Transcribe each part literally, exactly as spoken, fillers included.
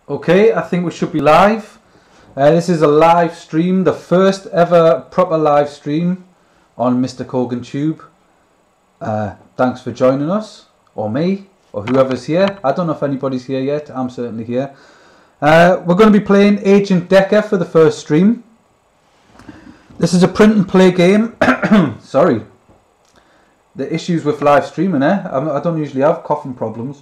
Okay, I think we should be live. Uh, this is a live stream, the first ever proper live stream on Mister Kogan Tube. Uh, thanks for joining us, or me, or whoever's here. I don't know if anybody's here yet. I'm certainly here. Uh, we're going to be playing Agent Decker for the first stream. This is a print and play game. Sorry. The issues with live streaming, eh? I don't usually have coughing problems.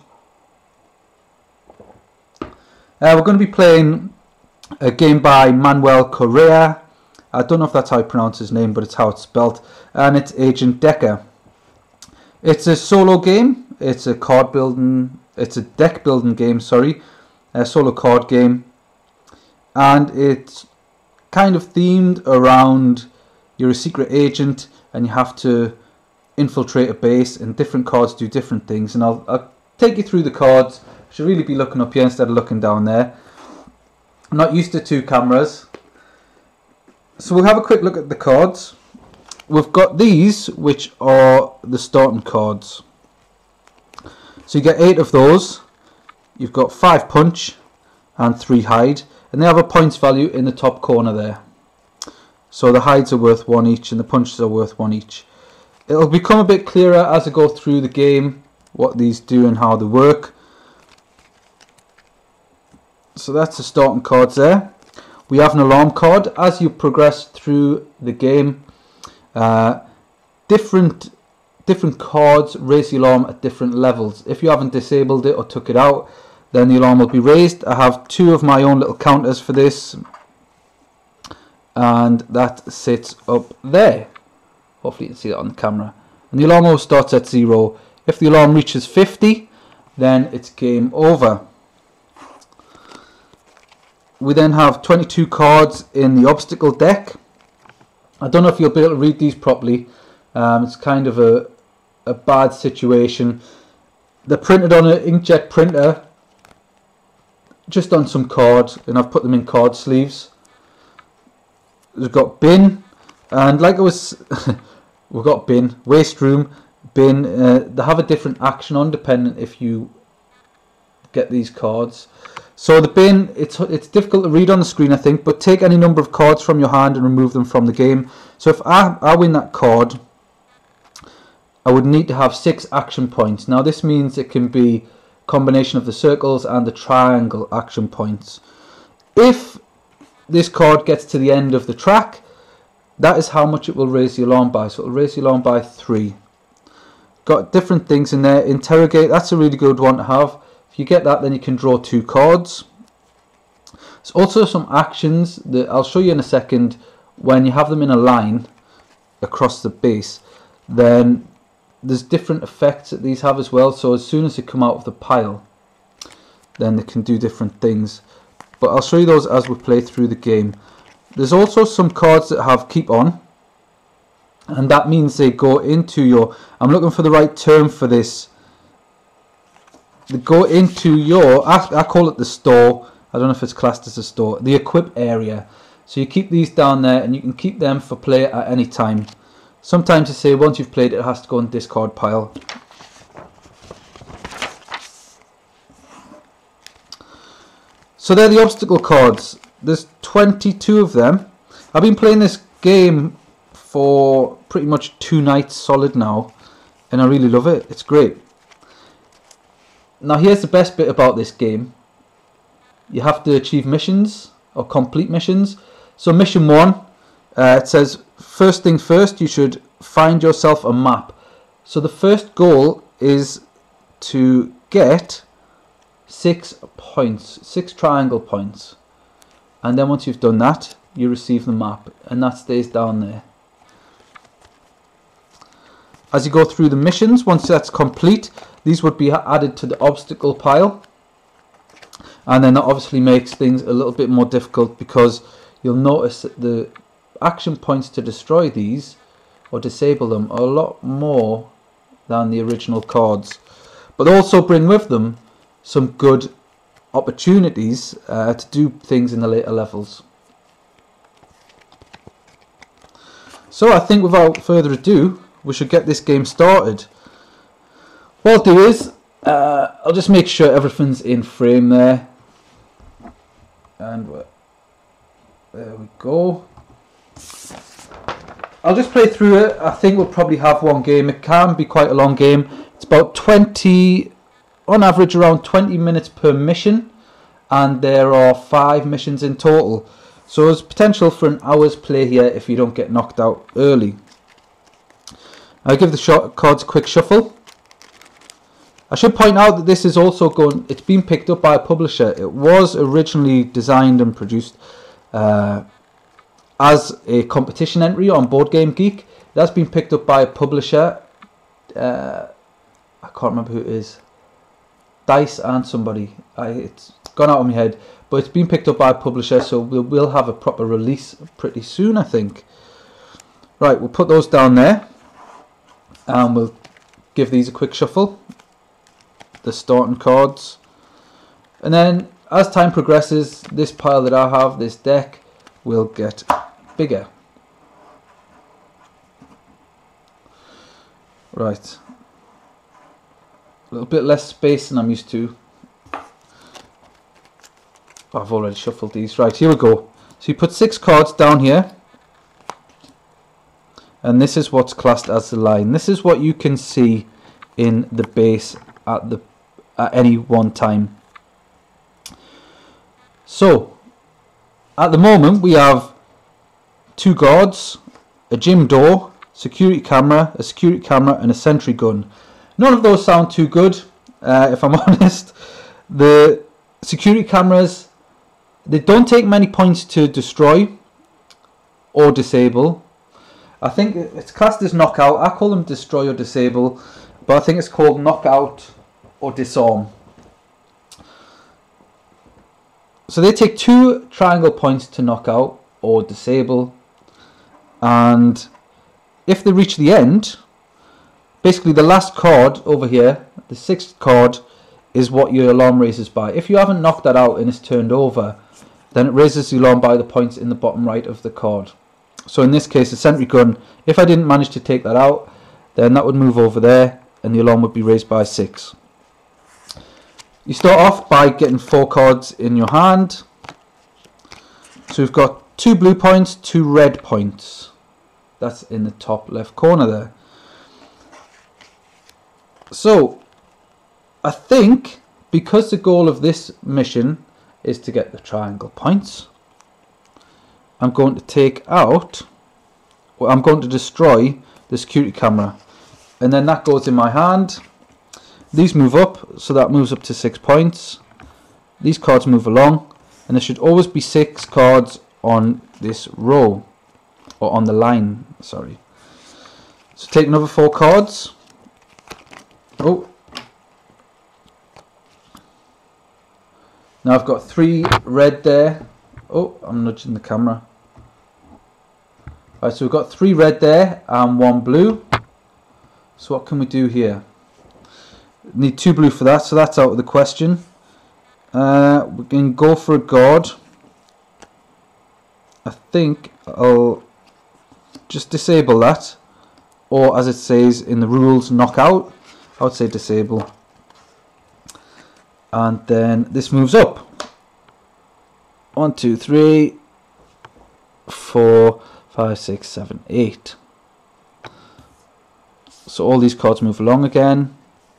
Uh, we're going to be playing a game by Manuel Correa. I don't know if that's how I pronounce his name, but it's how it's spelled. And it's Agent Decker. It's a solo game. It's a card building. It's a deck building game. Sorry, a solo card game, and it's kind of themed around you're a secret agent and you have to infiltrate a base, and different cards do different things. And I'll, I'll take you through the cards. Should really be looking up here instead of looking down there. I'm not used to two cameras. So we'll have a quick look at the cards. We've got these, which are the starting cards. So you get eight of those. You've got five punch and three hide. And they have a points value in the top corner there. So the hides are worth one each and the punches are worth one each. It'll become a bit clearer as I go through the game what these do and how they work. So that's the starting cards there. We have an alarm card. As you progress through the game, uh, different different cards raise the alarm at different levels. If you haven't disabled it or took it out, then the alarm will be raised. I have two of my own little counters for this, and that sits up there. Hopefully you can see that on the camera. And the alarm always starts at zero. If the alarm reaches fifty, then it's game over. We then have twenty-two cards in the obstacle deck. I don't know if you'll be able to read these properly. Um, it's kind of a, a bad situation. They're printed on an inkjet printer, just on some cards, and I've put them in card sleeves. We've got bin, and like I was, we've got bin, waste room, bin. Uh, they have a different action on depending if you get these cards. So the bin, it's it's difficult to read on the screen, I think, but take any number of cards from your hand and remove them from the game. So if I, I win that card, I would need to have six action points. Now this means it can be a combination of the circles and the triangle action points. If this card gets to the end of the track, that is how much it will raise the alarm by. So it will raise the alarm by three. Got different things in there. Interrogate, that's a really good one to have. If you get that, then you can draw two cards. There's also some actions that I'll show you in a second. When you have them in a line across the base, then there's different effects that these have as well. So as soon as they come out of the pile, then they can do different things. But I'll show you those as we play through the game. There's also some cards that have keep on, and that means they go into your, I'm looking for the right term for this, they go into your, I, I call it the store, I don't know if it's classed as a store, the equip area. So you keep these down there and you can keep them for play at any time. Sometimes they say once you've played it, it has to go in the discard pile. So they're the obstacle cards. There's twenty-two of them. I've been playing this game for pretty much two nights solid now, and I really love it. It's great. Now here's the best bit about this game. You have to achieve missions or complete missions. So mission one, uh, it says first thing first, you should find yourself a map. So the first goal is to get six points, six triangle points. And then once you've done that, you receive the map, and that stays down there. As you go through the missions, once that's complete, these would be added to the obstacle pile, and then that obviously makes things a little bit more difficult, because you'll notice that the action points to destroy these or disable them are a lot more than the original cards, but also bring with them some good opportunities uh, to do things in the later levels. So I think without further ado, we should get this game started. What I'll do is, uh, I'll just make sure everything's in frame there. And we're, there we go. I'll just play through it. I think we'll probably have one game. It can be quite a long game. It's about twenty, on average around twenty minutes per mission, and there are five missions in total. So there's potential for an hour's play here if you don't get knocked out early. I'll give the shot cards a quick shuffle. I should point out that this is also going, it's been picked up by a publisher. It was originally designed and produced uh, as a competition entry on Board Game Geek. That's been picked up by a publisher. Uh, I can't remember who it is. Dice and somebody. I, it's gone out of my head. But it's been picked up by a publisher, so we'll, we'll have a proper release pretty soon, I think. Right, we'll put those down there. And we'll give these a quick shuffle. The starting cards. And then, as time progresses, this pile that I have, this deck, will get bigger. Right. A little bit less space than I'm used to. I've already shuffled these. Right, here we go. So you put six cards down here. And this is what's classed as the line. This is what you can see in the base at the at any one time. So, at the moment we have two guards, a gym door, security camera, a security camera and a sentry gun. None of those sound too good, uh, if I'm honest. The security cameras, they don't take many points to destroy or disable. I think it's classed as knockout. I call them destroy or disable, but I think it's called knockout or disarm. So they take two triangle points to knock out or disable, and if they reach the end, basically the last card over here, the sixth card, is what your alarm raises by. If you haven't knocked that out and it's turned over, then it raises the alarm by the points in the bottom right of the card. So in this case, the sentry gun, if I didn't manage to take that out, then that would move over there and the alarm would be raised by six. You start off by getting four cards in your hand. So we've got two blue points, two red points. That's in the top left corner there. So I think because the goal of this mission is to get the triangle points, I'm going to take out, well, I'm going to destroy the security camera, and then that goes in my hand. These move up, so that moves up to six points. These cards move along, and there should always be six cards on this row, or on the line, sorry. So take another four cards. Oh. Now I've got three red there. Oh, I'm nudging the camera. Alright, so we've got three red there and one blue. So what can we do here? Need two blue for that, so that's out of the question. Uh, we can go for a guard. I think I'll just disable that, or as it says in the rules, knock out. I would say disable. And then this moves up. One, two, three, four, five, six, seven, eight. So all these cards move along again.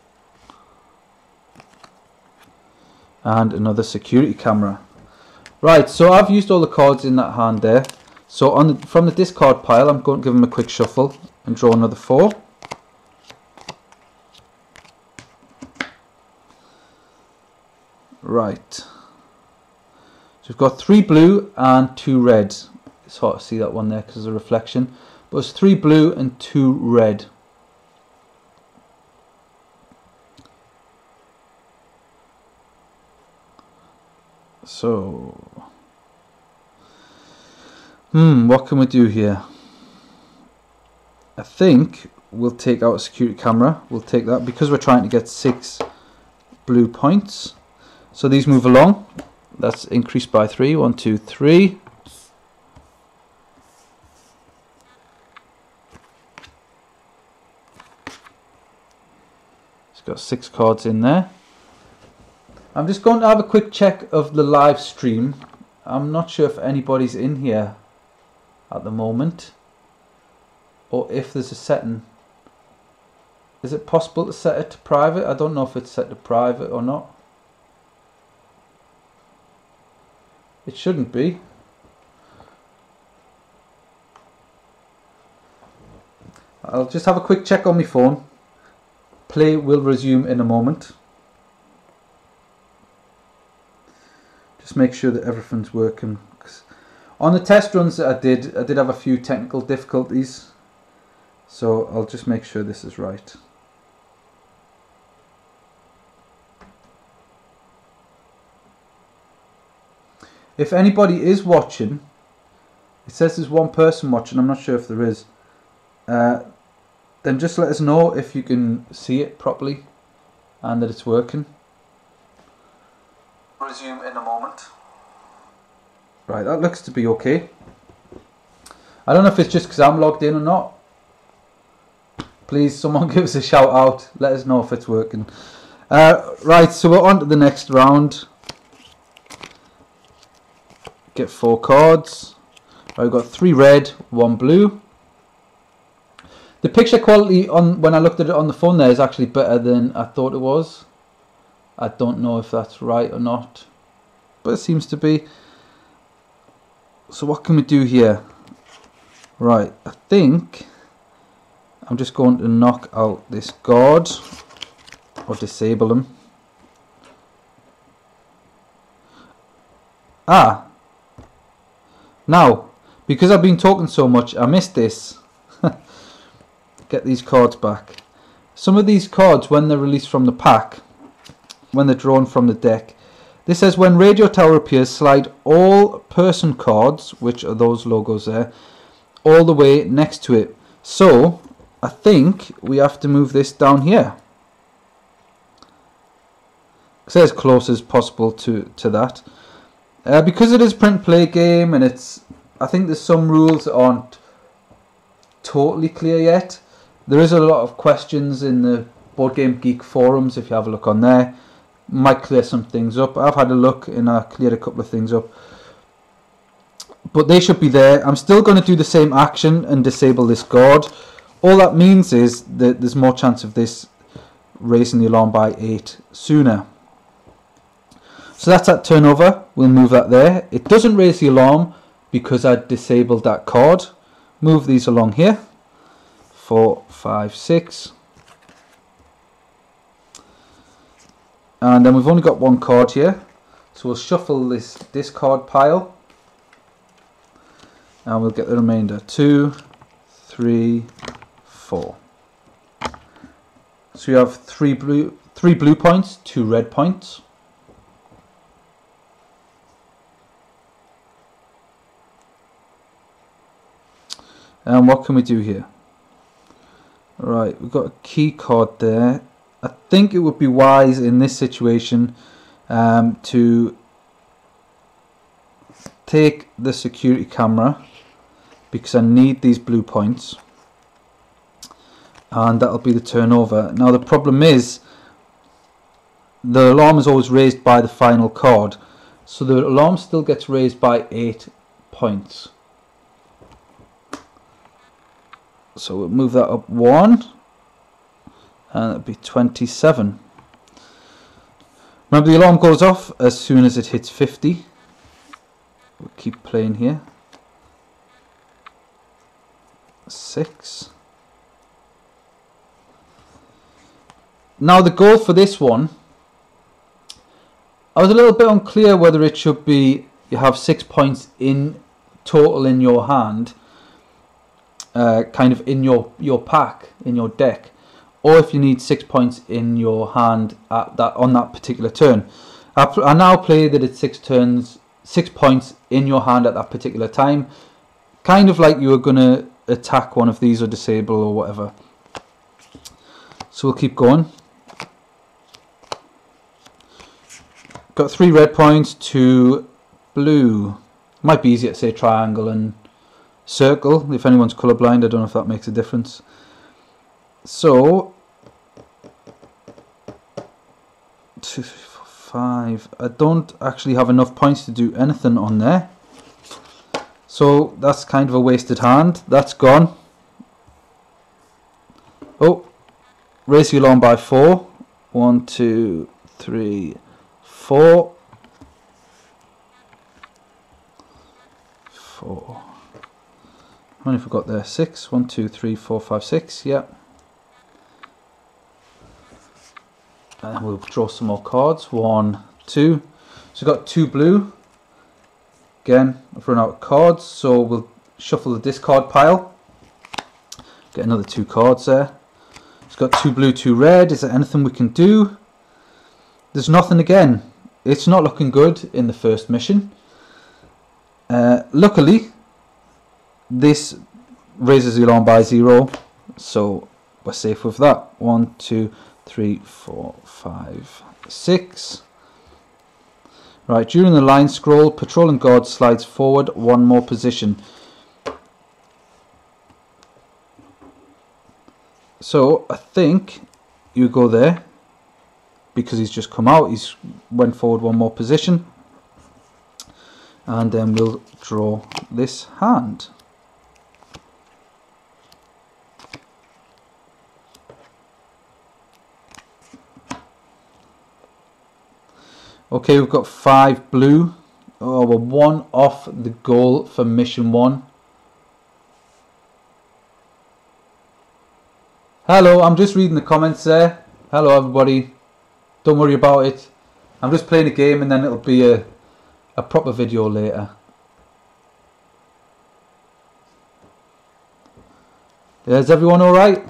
And another security camera. Right, so I've used all the cards in that hand there. So on the, from the discard pile, I'm going to give them a quick shuffle and draw another four. Right. So we've got three blue and two red. It's hard to see that one there because of the reflection. But it's three blue and two red. So, hmm, what can we do here? I think we'll take out a security camera. We'll take that because we're trying to get six blue points. So these move along. That's increased by three. One, two, three. It's got six cards in there. I'm just going to have a quick check of the live stream I'm not sure if anybody's in here at the moment, or if there's a setting. Is it possible to set it to private? I don't know if it's set to private or not. It shouldn't be. I'll just have a quick check on my phone. Play will resume in a moment. Just make sure that everything's working. On the test runs that I did, I did have a few technical difficulties. So I'll just make sure this is right. If anybody is watching, it says there's one person watching, I'm not sure if there is. Uh, then just let us know if you can see it properly and that it's working. Resume in a moment. Right, that looks to be okay. I don't know if it's just because I'm logged in or not. Please, someone give us a shout out. Let us know if it's working. Uh, right, so we're on to the next round. Get four cards. Right, we've got three red, one blue. The picture quality on when I looked at it on the phone there is actually better than I thought it was. I don't know if that's right or not, but it seems to be. So what can we do here? Right, I think I'm just going to knock out this guard or disable him. Ah, now because I've been talking so much, I missed this. Get these cards back. Some of these cards, when they're released from the pack, when they're drawn from the deck, this says when radio tower appears, slide all person cards, which are those logos there, all the way next to it. So I think we have to move this down here. Say as close as possible to to that, uh, because it is a print play game, and it's, I think there's some rules that aren't totally clear yet. There is a lot of questions in the Board Game Geek forums. If you have a look on there, might clear some things up. I've had a look and I cleared a couple of things up, but they should be there. I'm still going to do the same action and disable this guard. All that means is that there's more chance of this raising the alarm by eight sooner. So that's that turnover. We'll move that there. It doesn't raise the alarm because I disabled that card. Move these along here. Four, five, six. And then we've only got one card here. So we'll shuffle this discard pile. And we'll get the remainder. Two, three, four. So you have three blue, three blue points, two red points. And what can we do here? Right, we've got a key card there. I think it would be wise in this situation um, to take the security camera, because I need these blue points, and that'll be the turnover. Now the problem is the alarm is always raised by the final card, so the alarm still gets raised by eight points. So we'll move that up one, and it'll be twenty-seven. Remember, the alarm goes off as soon as it hits fifty. We'll keep playing here. Six. Now the goal for this one, I was a little bit unclear whether it should be you have six points in total in your hand, uh, kind of in your your pack, in your deck, or if you need six points in your hand at that on that particular turn. I, I now play that it's six turns, six points in your hand at that particular time, kind of like you were going to attack one of these or disable or whatever. So we'll keep going. Got three red points, two blue. Might be easier to say triangle and circle. If anyone's colourblind, I don't know if that makes a difference. So two, three, four, five. I don't actually have enough points to do anything on there. So that's kind of a wasted hand. That's gone. Oh, raise the alarm by four. One, two, three, four. Four. How many have we got there? Six. One, two, three, four, five, six. Yeah. And we'll draw some more cards. One, two. So we've got two blue. Again, I've run out of cards, so we'll shuffle the discard pile. Get another two cards there. It's got two blue, two red. Is there anything we can do? There's nothing again. It's not looking good in the first mission. Uh, luckily, this raises the alarm by zero, so we're safe with that. One, two, three, four, five, six. Right, during the line scroll, patrolling guard slides forward one more position. So I think you go there because he's just come out. He's went forward one more position, and then we'll draw this hand. Okay, we've got five blue. Oh, we're one off the goal for mission one. Hello, I'm just reading the comments there. Hello everybody. Don't worry about it. I'm just playing a game and then it'll be a, a proper video later. Is everyone alright?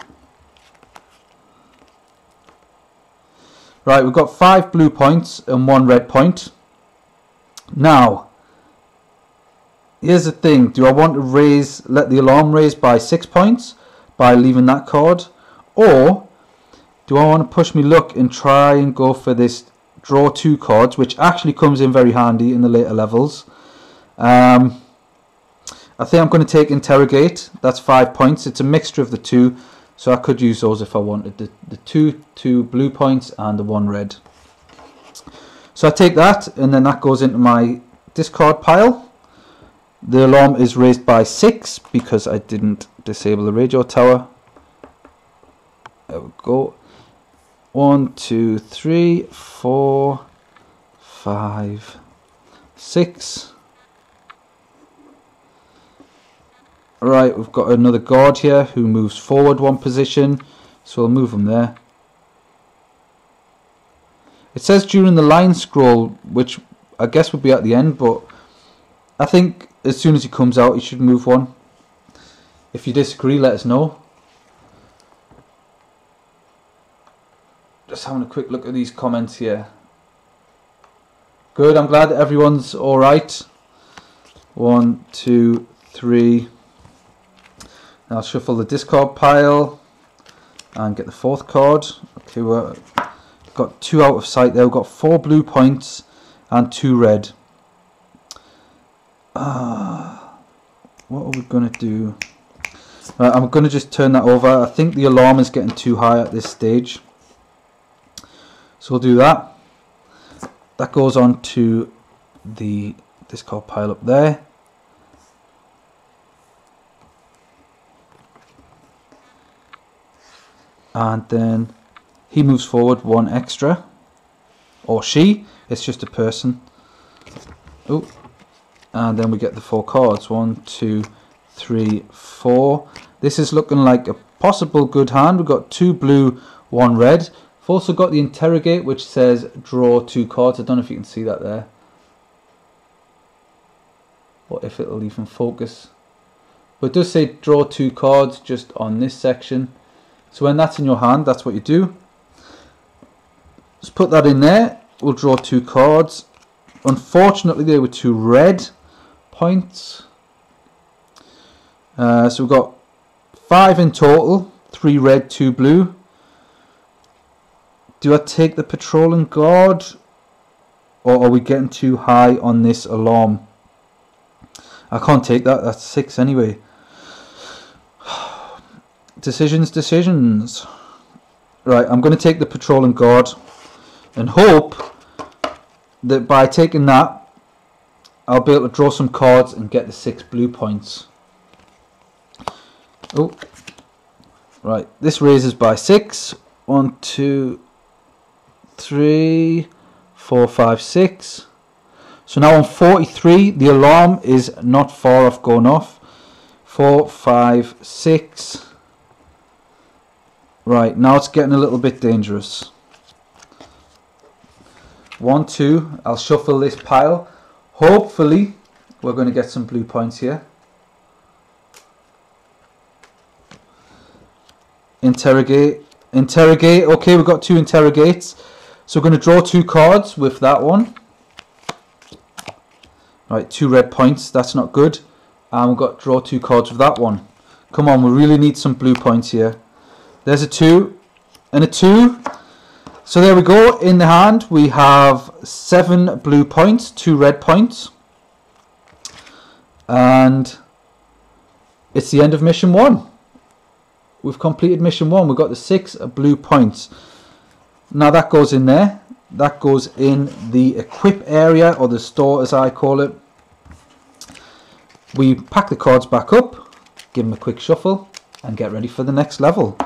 Right, we've got five blue points and one red point. Now, here's the thing. Do I want to raise, let the alarm raise by six points by leaving that card? Or do I want to push my luck and try and go for this draw two cards, which actually comes in very handy in the later levels? Um, I think I'm going to take interrogate. That's five points. It's a mixture of the two. So I could use those if I wanted, the, the two, two blue points and the one red. So I take that and then that goes into my discard pile. The alarm is raised by six because I didn't disable the radio tower. There we go. One, two, three, four, five, six. Right, we've got another guard here who moves forward one position, so we'll move him there. It says during the line scroll, which I guess would be at the end, but I think as soon as he comes out, he should move one. If you disagree, let us know. Just having a quick look at these comments here. Good, I'm glad that everyone's alright. One, two, three. I'll shuffle the discard pile and get the fourth card. Okay, we've got two out of sight there. We've got four blue points and two red. Uh, what are we going to do? Right, I'm going to just turn that over. I think the alarm is getting too high at this stage. So we'll do that. That goes on to the discard pile up there. And then he moves forward one extra. Or she. It's just a person. Oh. And then we get the four cards. One, two, three, four. This is looking like a possible good hand. We've got two blue, one red. We've also got the interrogate, which says draw two cards. I don't know if you can see that there. Or if it'll even focus. But it does say draw two cards just on this section. So when that's in your hand, that's what you do. Just put that in there. We'll draw two cards. Unfortunately, they were two red points. Uh, so we've got five in total. Three red, two blue. Do I take the patrolling guard? Or are we getting too high on this alarm? I can't take that. That's six anyway. Decisions, decisions. Right, I'm going to take the patrolling guard and hope that by taking that, I'll be able to draw some cards and get the six blue points. Oh, right. This raises by six. One, two, three, four, five, six. So now on forty-three, the alarm is not far off going off. Four, five, six. Right, now it's getting a little bit dangerous. One, two. I'll shuffle this pile. Hopefully, we're going to get some blue points here. Interrogate. Interrogate. Okay, we've got two interrogates. So we're going to draw two cards with that one. Right, two red points. That's not good. And we've got to draw two cards with that one. Come on, we really need some blue points here. There's a two and a two. So there we go. In the hand, we have seven blue points, two red points. And it's the end of mission one. We've completed mission one. We've got the six blue points. Now that goes in there. That goes in the equip area, or the store as I call it. We pack the cards back up, give them a quick shuffle, and get ready for the next level.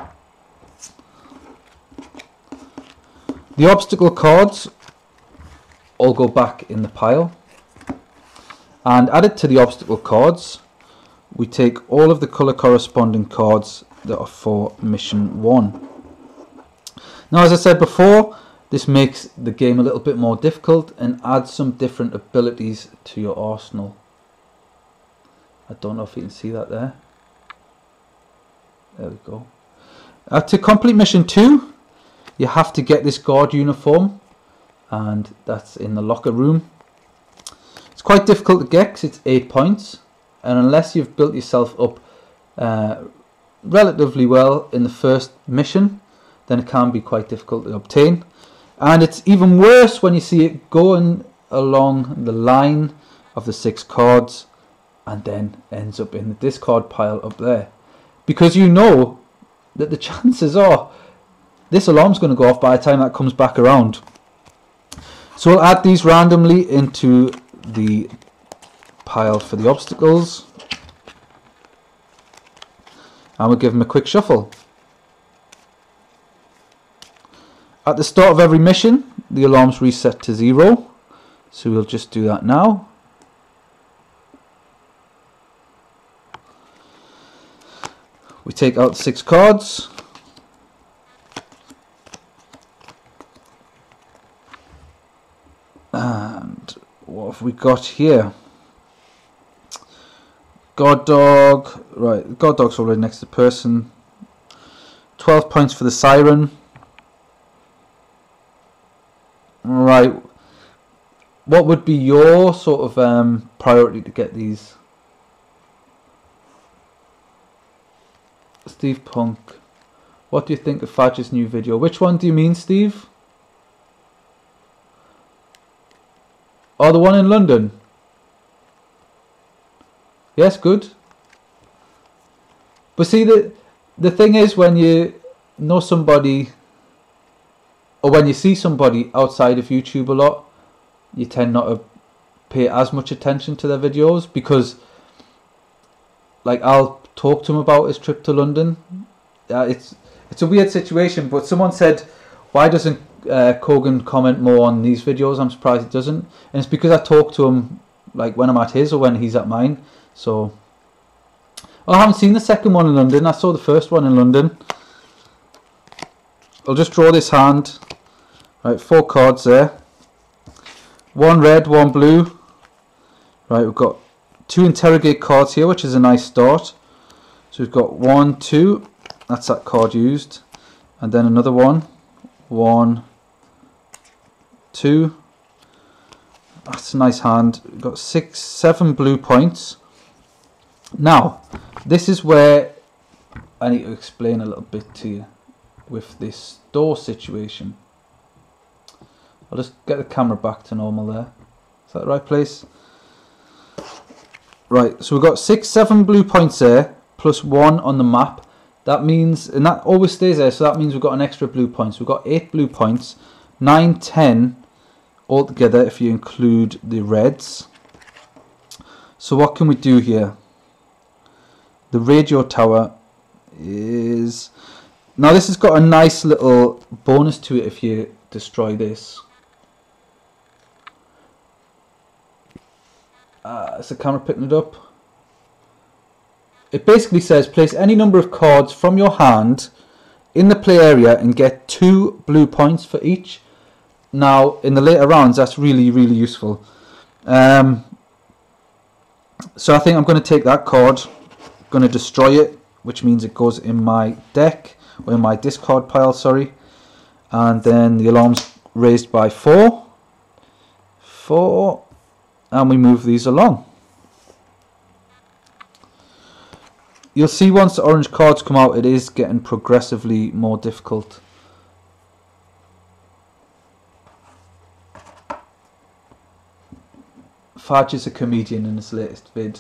The obstacle cards all go back in the pile. And added to the obstacle cards, we take all of the colour corresponding cards that are for mission one. Now, as I said before, this makes the game a little bit more difficult and adds some different abilities to your arsenal. I don't know if you can see that there. There we go. Uh, to complete mission two, you have to get this guard uniform, and that's in the locker room. It's quite difficult to get because it's eight points, and unless you've built yourself up uh, relatively well in the first mission, then it can be quite difficult to obtain. And it's even worse when you see it going along the line of the six cards and then ends up in the discard pile up there, because you know that the chances are this alarm's going to go off by the time that comes back around. So we'll add these randomly into the pile for the obstacles, and we'll give them a quick shuffle. At the start of every mission, the alarms reset to zero, so we'll just do that now. We take out six cards. And what have we got here? God dog. Right, God dog's already next to the person. twelve points for the siren. Right. What would be your sort of um, priority to get these? Steve Punk. What do you think of Fadge's new video? Which one do you mean, Steve? Oh, the one in London. Yes, good. But see, the the thing is, when you know somebody, or when you see somebody outside of YouTube a lot, you tend not to pay as much attention to their videos, because like I'll talk to him about his trip to London. Uh, it's it's a weird situation, but someone said, why doesn't uh, Kogan comment more on these videos? I'm surprised it doesn't, and it's because I talk to him like when I'm at his or when he's at mine. So oh, I haven't seen the second one in London. I saw the first one in London. I'll just draw this hand. Right, four cards there. One red, one blue. Right, we've got two interrogate cards here, which is a nice start. So we've got one, two. That's that card used. And then another one. One, two. That's a nice hand. We've got six, seven blue points. Now, this is where I need to explain a little bit to you with this door situation. I'll just get the camera back to normal there. Is that the right place? Right, so we've got six, seven blue points there, plus one on the map. That means, and that always stays there, so that means we've got an extra blue points. We've got eight blue points, nine, ten, altogether if you include the reds. So what can we do here? The radio tower is... Now this has got a nice little bonus to it if you destroy this. Uh, is the camera picking it up? It basically says place any number of cards from your hand in the play area and get two blue points for each. Now in the later rounds that's really really useful. Um, so I think I'm going to take that card, going to destroy it, which means it goes in my deck, or in my discard pile, sorry. And then the alarm's raised by four. Four. And we move these along. You'll see once the orange cards come out, it is getting progressively more difficult. Fudge is a comedian in his latest vid.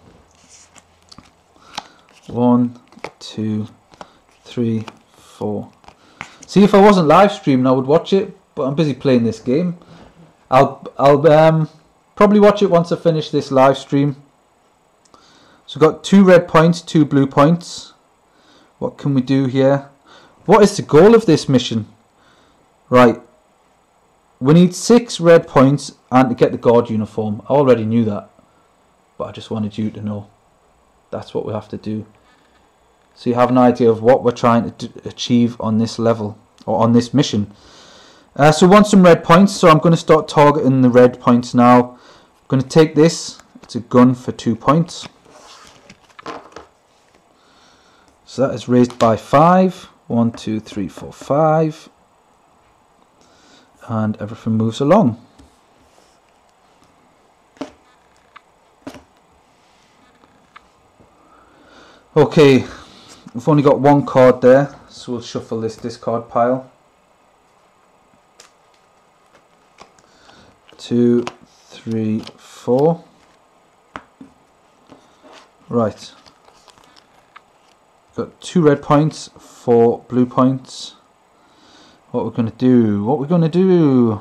One, two, three, four. See, if I wasn't live streaming, I would watch it, but I'm busy playing this game. I'll I'll um probably watch it once I finish this live stream. So we've got two red points, two blue points. What can we do here? What is the goal of this mission? Right. We need six red points and to get the guard uniform. I already knew that, but I just wanted you to know. That's what we have to do. So you have an idea of what we're trying to achieve on this level, or on this mission. Uh, so we want some red points, so I'm going to start targeting the red points now. I'm going to take this. It's a gun for two points. So that is raised by five. One, two, three, four, five. And everything moves along. Okay, we've only got one card there, so we'll shuffle this discard pile. Two, three, four. Right. Got two red points, four blue points. What we're going to do? What we're going to do?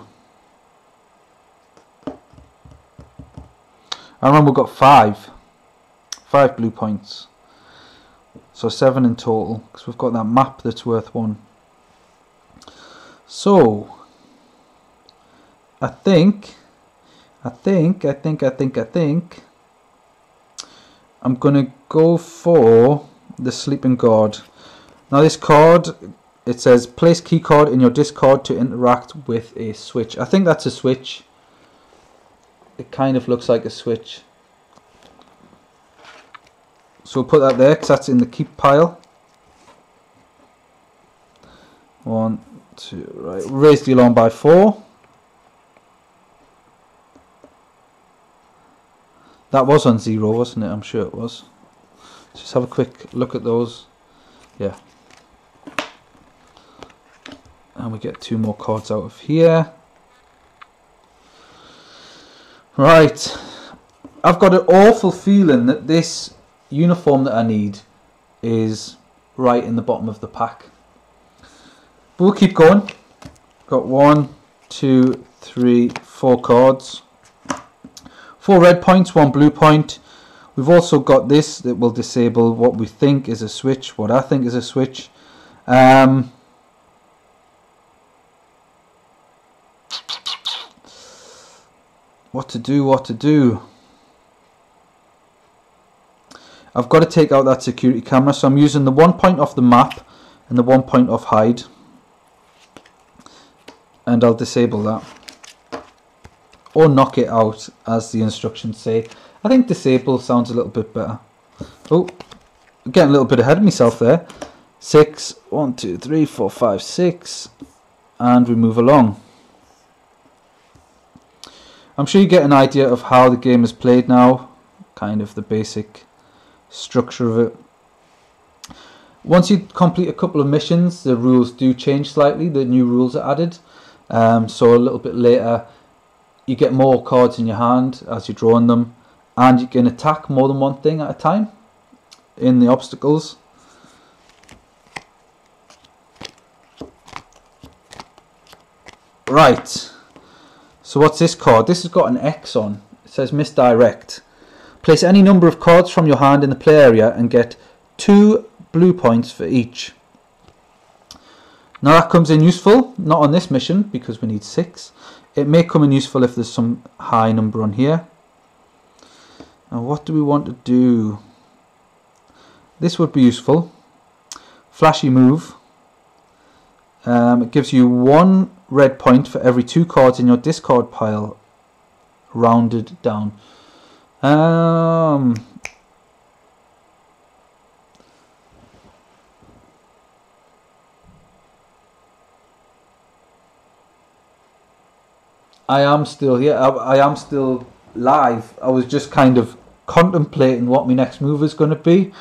I remember we've got five. Five blue points. So seven in total, because we've got that map that's worth one. So, I think, I think, I think, I think, I think, I'm going to go for the Sleeping Guard. Now this card, it says place key card in your discard to interact with a switch. I think that's a switch. It kind of looks like a switch. So we'll put that there because that's in the keep pile. One, two, right. Raise the alarm by four. That was on zero, wasn't it? I'm sure it was. Let's just have a quick look at those. Yeah. And we get two more cards out of here. Right. I've got an awful feeling that this uniform that I need is right in the bottom of the pack. But we'll keep going. Got one, two, three, four cards. Four red points, one blue point. We've also got this that will disable what we think is a switch, what I think is a switch. Um, what to do, what to do. I've got to take out that security camera, so I'm using the one point off the map and the one point off hide. And I'll disable that. Or knock it out, as the instructions say. I think disable sounds a little bit better. Oh, getting a little bit ahead of myself there. Six, one, two, three, four, five, six. And we move along. I'm sure you get an idea of how the game is played now. Kind of the basic structure of it. Once you complete a couple of missions, the rules do change slightly. The new rules are added. Um, so a little bit later, you get more cards in your hand as you're drawing them, and you can attack more than one thing at a time in the obstacles. Right, So what's this card? This has got an X on. It says misdirect. Place any number of cards from your hand in the play area and get two blue points for each. Now that comes in useful, not on this mission because we need six. It may come in useful if there's some high number on here. Now what do we want to do? This would be useful. Flashy move. Um, it gives you one red point for every two cards in your discard pile, rounded down. Um, I am still here. I, I am still live. I was just kind of contemplating what my next move is going to be.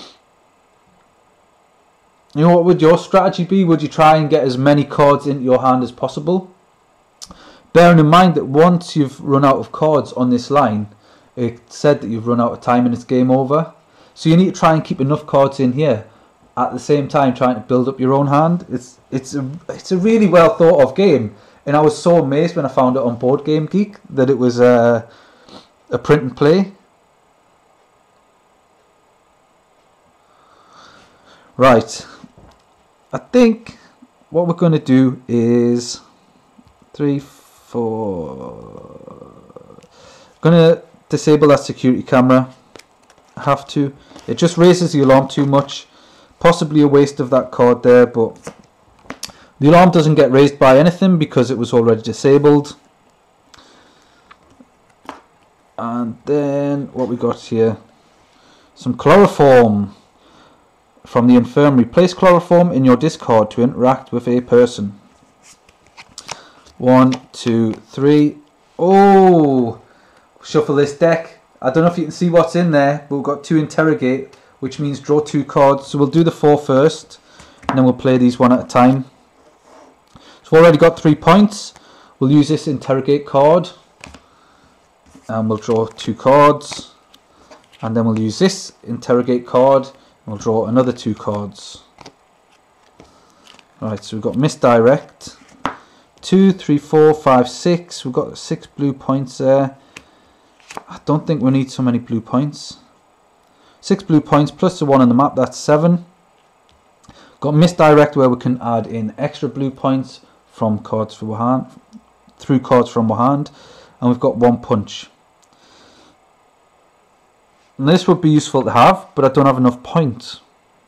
You know, what would your strategy be? Would you try and get as many cards into your hand as possible? Bearing in mind that once you've run out of cards on this line, it said that you've run out of time and it's game over. So you need to try and keep enough cards in here at the same time trying to build up your own hand. It's it's a, it's a really well thought of game. And I was so amazed when I found it on Board Game Geek that it was a, a print and play. Right. I think what we're going to do is three, four. I'm going to disable that security camera. I have to. It just raises the alarm too much. Possibly a waste of that card there, but the alarm doesn't get raised by anything because it was already disabled. And then what we got here? Some chloroform. From the infirmary, place chloroform in your discard to interact with a person. One, two, three. Oh, shuffle this deck. I don't know if you can see what's in there, but we've got two interrogate, which means draw two cards. So we'll do the four first, and then we'll play these one at a time. So we've already got three points. We'll use this interrogate card, and we'll draw two cards, and then we'll use this interrogate card. We'll draw another two cards. Right, so we've got misdirect. Two, three, four, five, six. We've got six blue points there. I don't think we need so many blue points. Six blue points plus the one on the map, that's seven. Got misdirect where we can add in extra blue points from cards from our hand, through cards from our hand. And we've got one punch. And this would be useful to have, but I don't have enough points.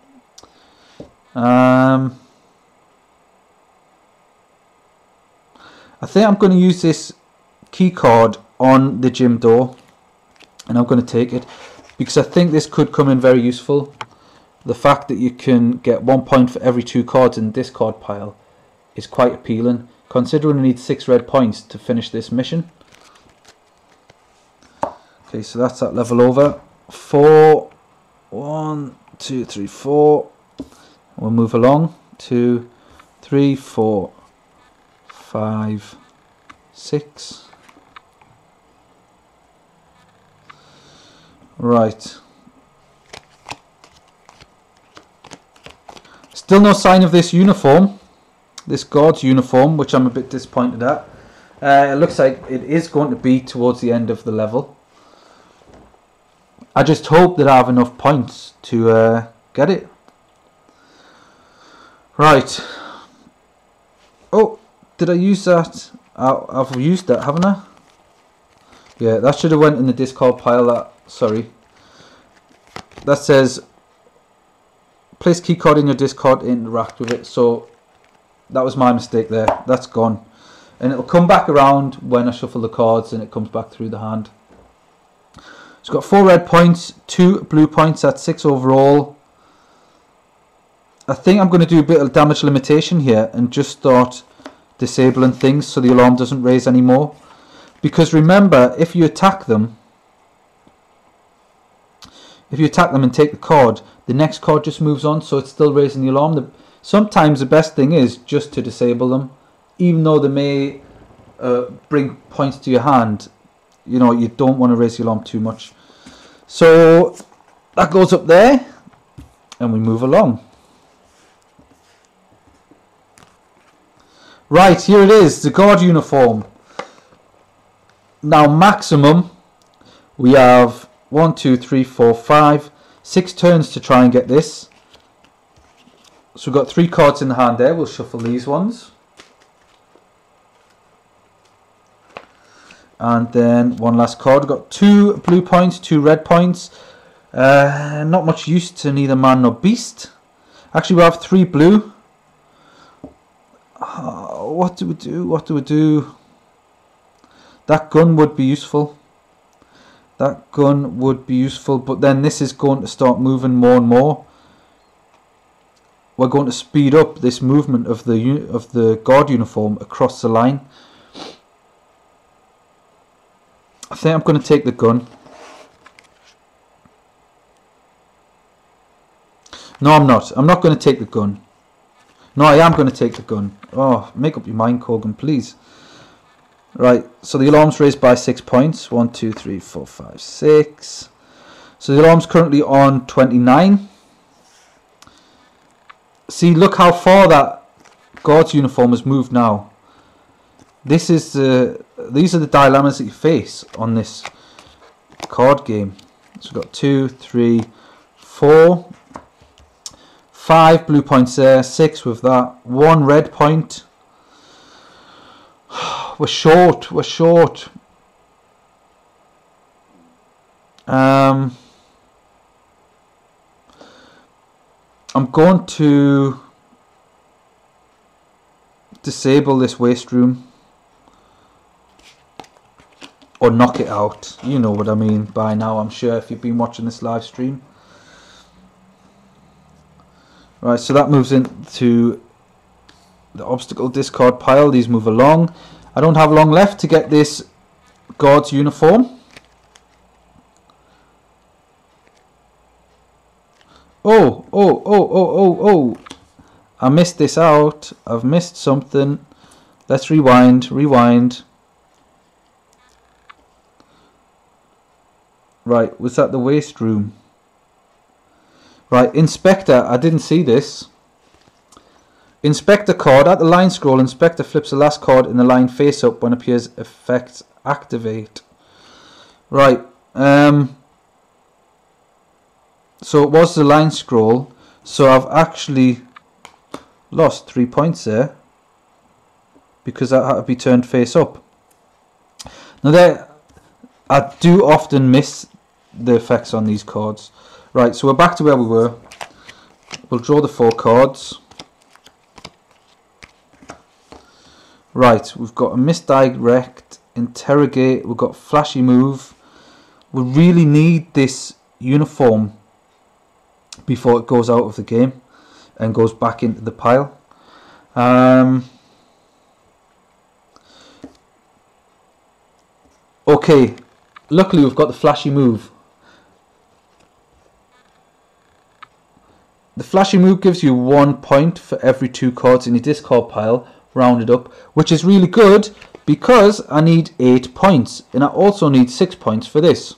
Um, I think I'm going to use this key card on the gym door, and I'm going to take it because I think this could come in very useful. The fact that you can get one point for every two cards in the discard pile is quite appealing, considering we need six red points to finish this mission. Okay, so that's that level over. Four, one, two, three, four. We'll move along. Two, three, four, five, six. Right. Still no sign of this uniform, this guard's uniform, which I'm a bit disappointed at. Uh, it looks like it is going to be towards the end of the level. I just hope that I have enough points to uh, get it. Right. Oh, did I use that? I, I've used that, haven't I? Yeah, that should have went in the discard pile. That sorry. That says place key card in your discard, interact with it. So that was my mistake there. That's gone, and it'll come back around when I shuffle the cards, and it comes back through the hand. It's got four red points, two blue points, that's six overall. I think I'm going to do a bit of damage limitation here and just start disabling things so the alarm doesn't raise anymore. Because remember, if you attack them, if you attack them and take the card, the next card just moves on, so it's still raising the alarm. The, sometimes the best thing is just to disable them, even though they may uh, bring points to your hand. You know, you don't want to raise the alarm too much. So that goes up there, and we move along. Right, here it is, the guard uniform. Now maximum, we have one, two, three, four, five, six turns to try and get this. So we've got three cards in the hand there. We'll shuffle these ones. And then one last card. We've got two blue points, two red points. Uh, not much use to neither man nor beast. Actually, we have three blue. Uh, what do we do? What do we do? That gun would be useful. That gun would be useful. But then this is going to start moving more and more. We're going to speed up this movement of the of the guard uniform across the line. I think I'm going to take the gun. No, I'm not. I'm not going to take the gun. No, I am going to take the gun. Oh, make up your mind, Kogan, please. Right, so the alarm's raised by six points. One, two, three, four, five, six. So the alarm's currently on twenty-nine. See, look how far that guard's uniform has moved now. This is the these are the dilemmas that you face on this card game. So we've got two, three, four, five blue points there, six with that, one red point. We're short, we're short. Um, I'm going to disable this waste room. Or knock it out. You know what I mean by now, I'm sure, if you've been watching this live stream. Right, so that moves into the obstacle discard pile. These move along. I don't have long left to get this guard's uniform. Oh, oh, oh, oh, oh, oh. I missed this out. I've missed something. Let's rewind, rewind. Right, was that the waste room? Right, Inspector, I didn't see this. Inspector card, at the line scroll, Inspector flips the last card in the line face up when appears effects activate. Right, um, so it was the line scroll, so I've actually lost three points there because that had to be turned face up. Now there, I do often miss the effects on these cards. Right, so we're back to where we were. We'll draw the four cards. Right, we've got a misdirect, interrogate, we've got flashy move. We really need this uniform before it goes out of the game and goes back into the pile. Um, okay, luckily we've got the flashy move. The flashy move gives you one point for every two cards in your discard pile, rounded up, which is really good because I need eight points and I also need six points for this.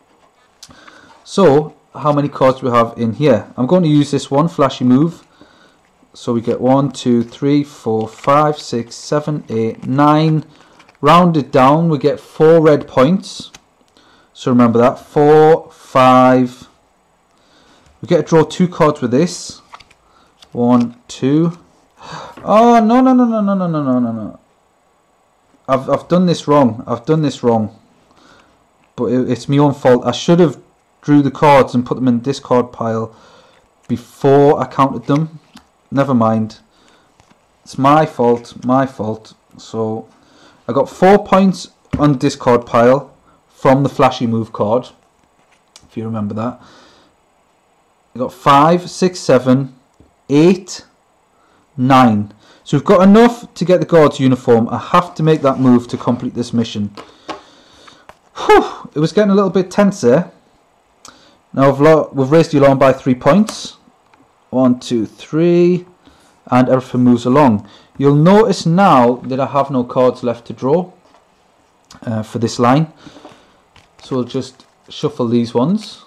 So how many cards do we have in here? I'm going to use this one flashy move. So we get one, two, three, four, five, six, seven, eight, nine. Rounded down, we get four red points. So remember that, four, five. We get to draw two cards with this. One, two. Oh no no no no no no no no no no! I've I've done this wrong. I've done this wrong. But it, it's my own fault. I should have drew the cards and put them in the discard pile before I counted them. Never mind. It's my fault. My fault. So I got four points on the discard pile from the flashy move card. If you remember that. I got five, six, seven, eight, nine. So we've got enough to get the guard's uniform. I have to make that move to complete this mission. Whew, it was getting a little bit tense there. Now we've, we've raised the alarm by three points. One, two, three. And everything moves along. You'll notice now that I have no cards left to draw uh, for this line. So we'll just shuffle these ones.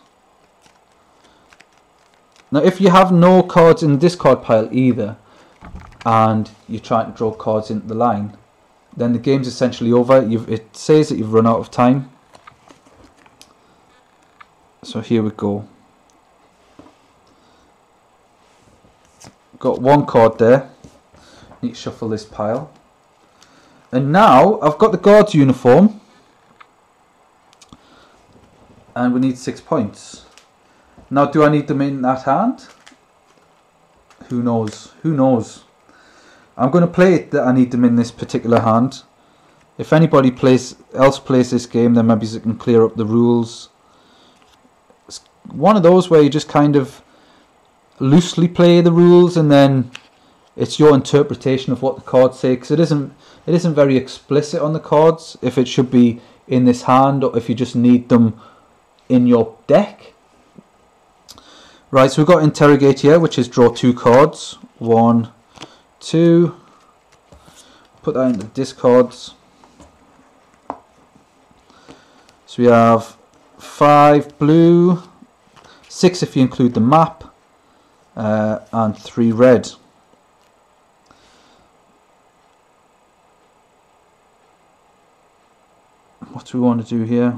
Now if you have no cards in the discard pile either, and you're trying to draw cards into the line, then the game's essentially over. You've, it says that you've run out of time. So here we go. Got one card there. Need to shuffle this pile. And now I've got the guard's uniform. And we need six points. Now, do I need them in that hand? Who knows? Who knows? I'm going to play it that I need them in this particular hand. If anybody plays else plays this game, then maybe it can clear up the rules. It's one of those where you just kind of loosely play the rules, and then it's your interpretation of what the cards say. Because it isn't, it isn't very explicit on the cards if it should be in this hand or if you just need them in your deck. Right, so we've got interrogate here, which is draw two cards. One, two. Put that into discards. So we have five blue, six if you include the map, uh, and three red. What do we want to do here?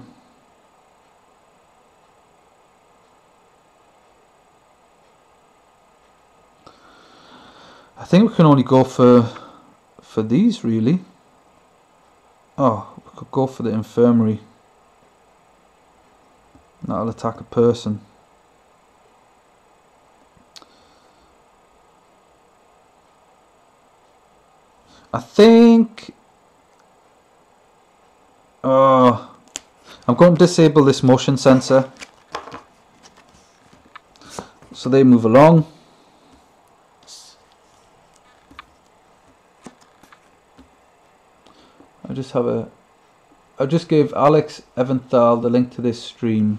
I think we can only go for for these really. Oh, we could go for the infirmary. That'll attack a person. I think oh, I'm going to disable this motion sensor so they move along. I just have a I just gave Alex Eventhal the link to this stream.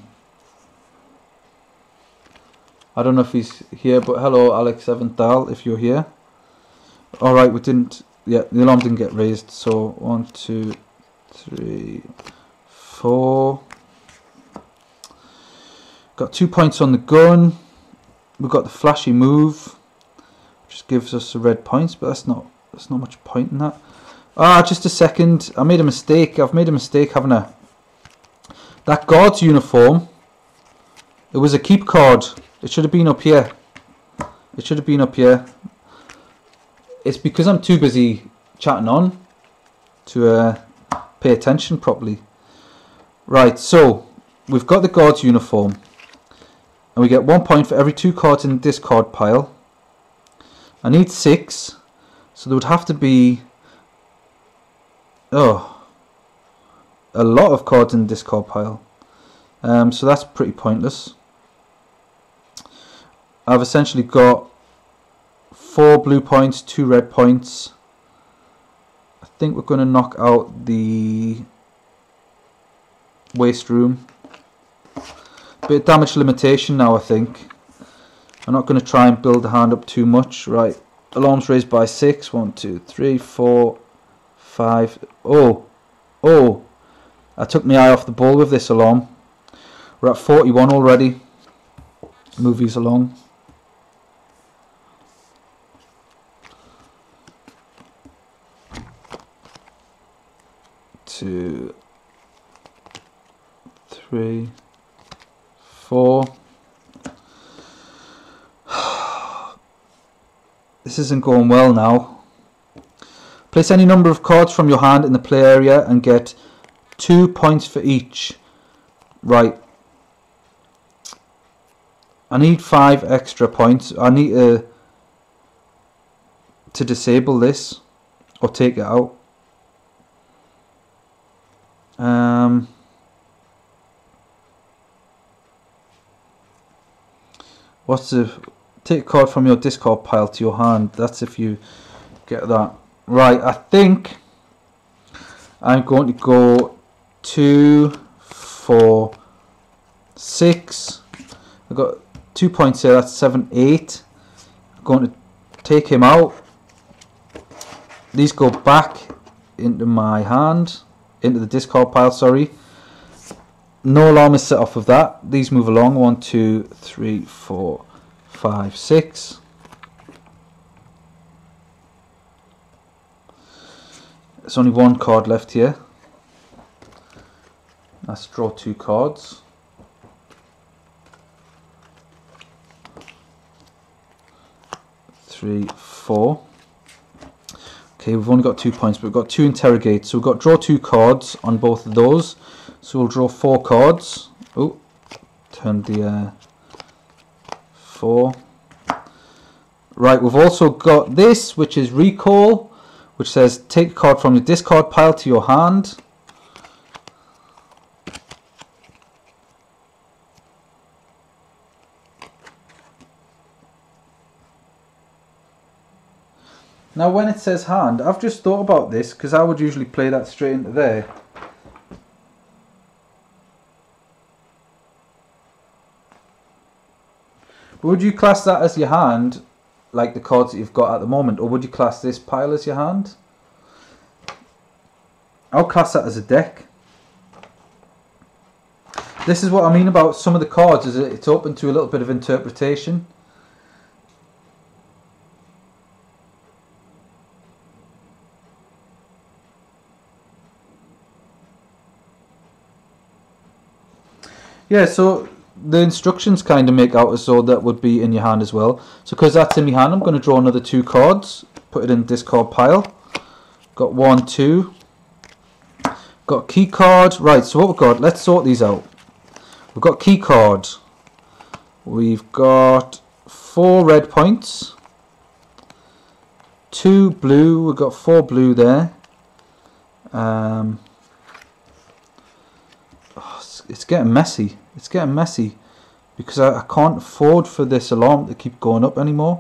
I don't know if he's here, but hello Alex Eventhal, if you're here. Alright, we didn't, yeah, the alarm didn't get raised, so one, two, three, four. Got two points on the gun. We've got the flashy move, which gives us the red points, but that's not, that's not much point in that. Ah, just a second. I made a mistake. I've made a mistake, haven't I? That guard's uniform, it was a keep card. It should have been up here. It should have been up here. It's because I'm too busy chatting on to uh, pay attention properly. Right, so we've got the guard's uniform. And we get one point for every two cards in the discard pile. I need six. So there would have to be... Oh, a lot of cards in the discard pile. Um, so that's pretty pointless. I've essentially got four blue points, two red points. I think we're going to knock out the waste room. Bit of damage limitation now, I think. I'm not going to try and build the hand up too much. Right, alarms raised by six. One, two, three, four, five. Oh, oh! I took my eye off the ball with this alarm. We're at forty-one already. Move these along. Two, three, four. This isn't going well now. Place any number of cards from your hand in the play area and get two points for each. Right. I need five extra points. I need to, to disable this or take it out. Um, what's the... Take a card from your discard pile to your hand. That's if you get that. Right, I think I'm going to go two, four, six. I've got two points there. That's seven, eight. I'm going to take him out. These go back into my hand, into the discard pile, sorry. No alarm is set off of that. These move along. One, two, three, four, five, six. There's only one card left here. Let's draw two cards. Three, four. Okay, we've only got two points, but we've got two interrogate. So we've got draw two cards on both of those. So we'll draw four cards. Oh, turn the uh, four. Right, we've also got this, which is recall, which says take a card from your discard pile to your hand. Now when it says hand, I've just thought about this because I would usually play that straight into there. Would you class that as your hand, like the cards that you've got at the moment, or would you class this pile as your hand? I'll class that as a deck. This is what I mean about some of the cards, is it's open to a little bit of interpretation. Yeah, so the instructions kind of make out as though that would be in your hand as well. So because that's in my hand, I'm going to draw another two cards, put it in discard pile. Got one, two. Got key card. Right, so what we've got, let's sort these out. We've got key card. We've got four red points. Two blue. We've got four blue there. Um... It's getting messy. It's getting messy because I, I can't afford for this alarm to keep going up anymore.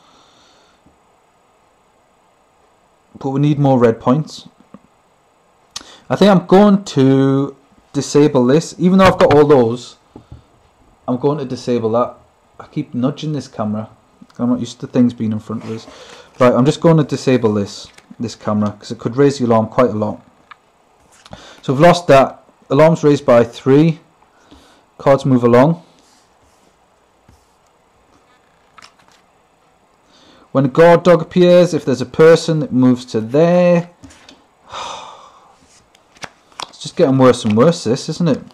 But we need more red points. I think I'm going to disable this. Even though I've got all those, I'm going to disable that. I keep nudging this camera. I'm not used to things being in front of us. Right, I'm just going to disable this, this camera because it could raise the alarm quite a lot. So we've lost that. Alarm's raised by three. Cards move along. When a guard dog appears, if there's a person, it moves to there. It's just getting worse and worse, this, isn't it?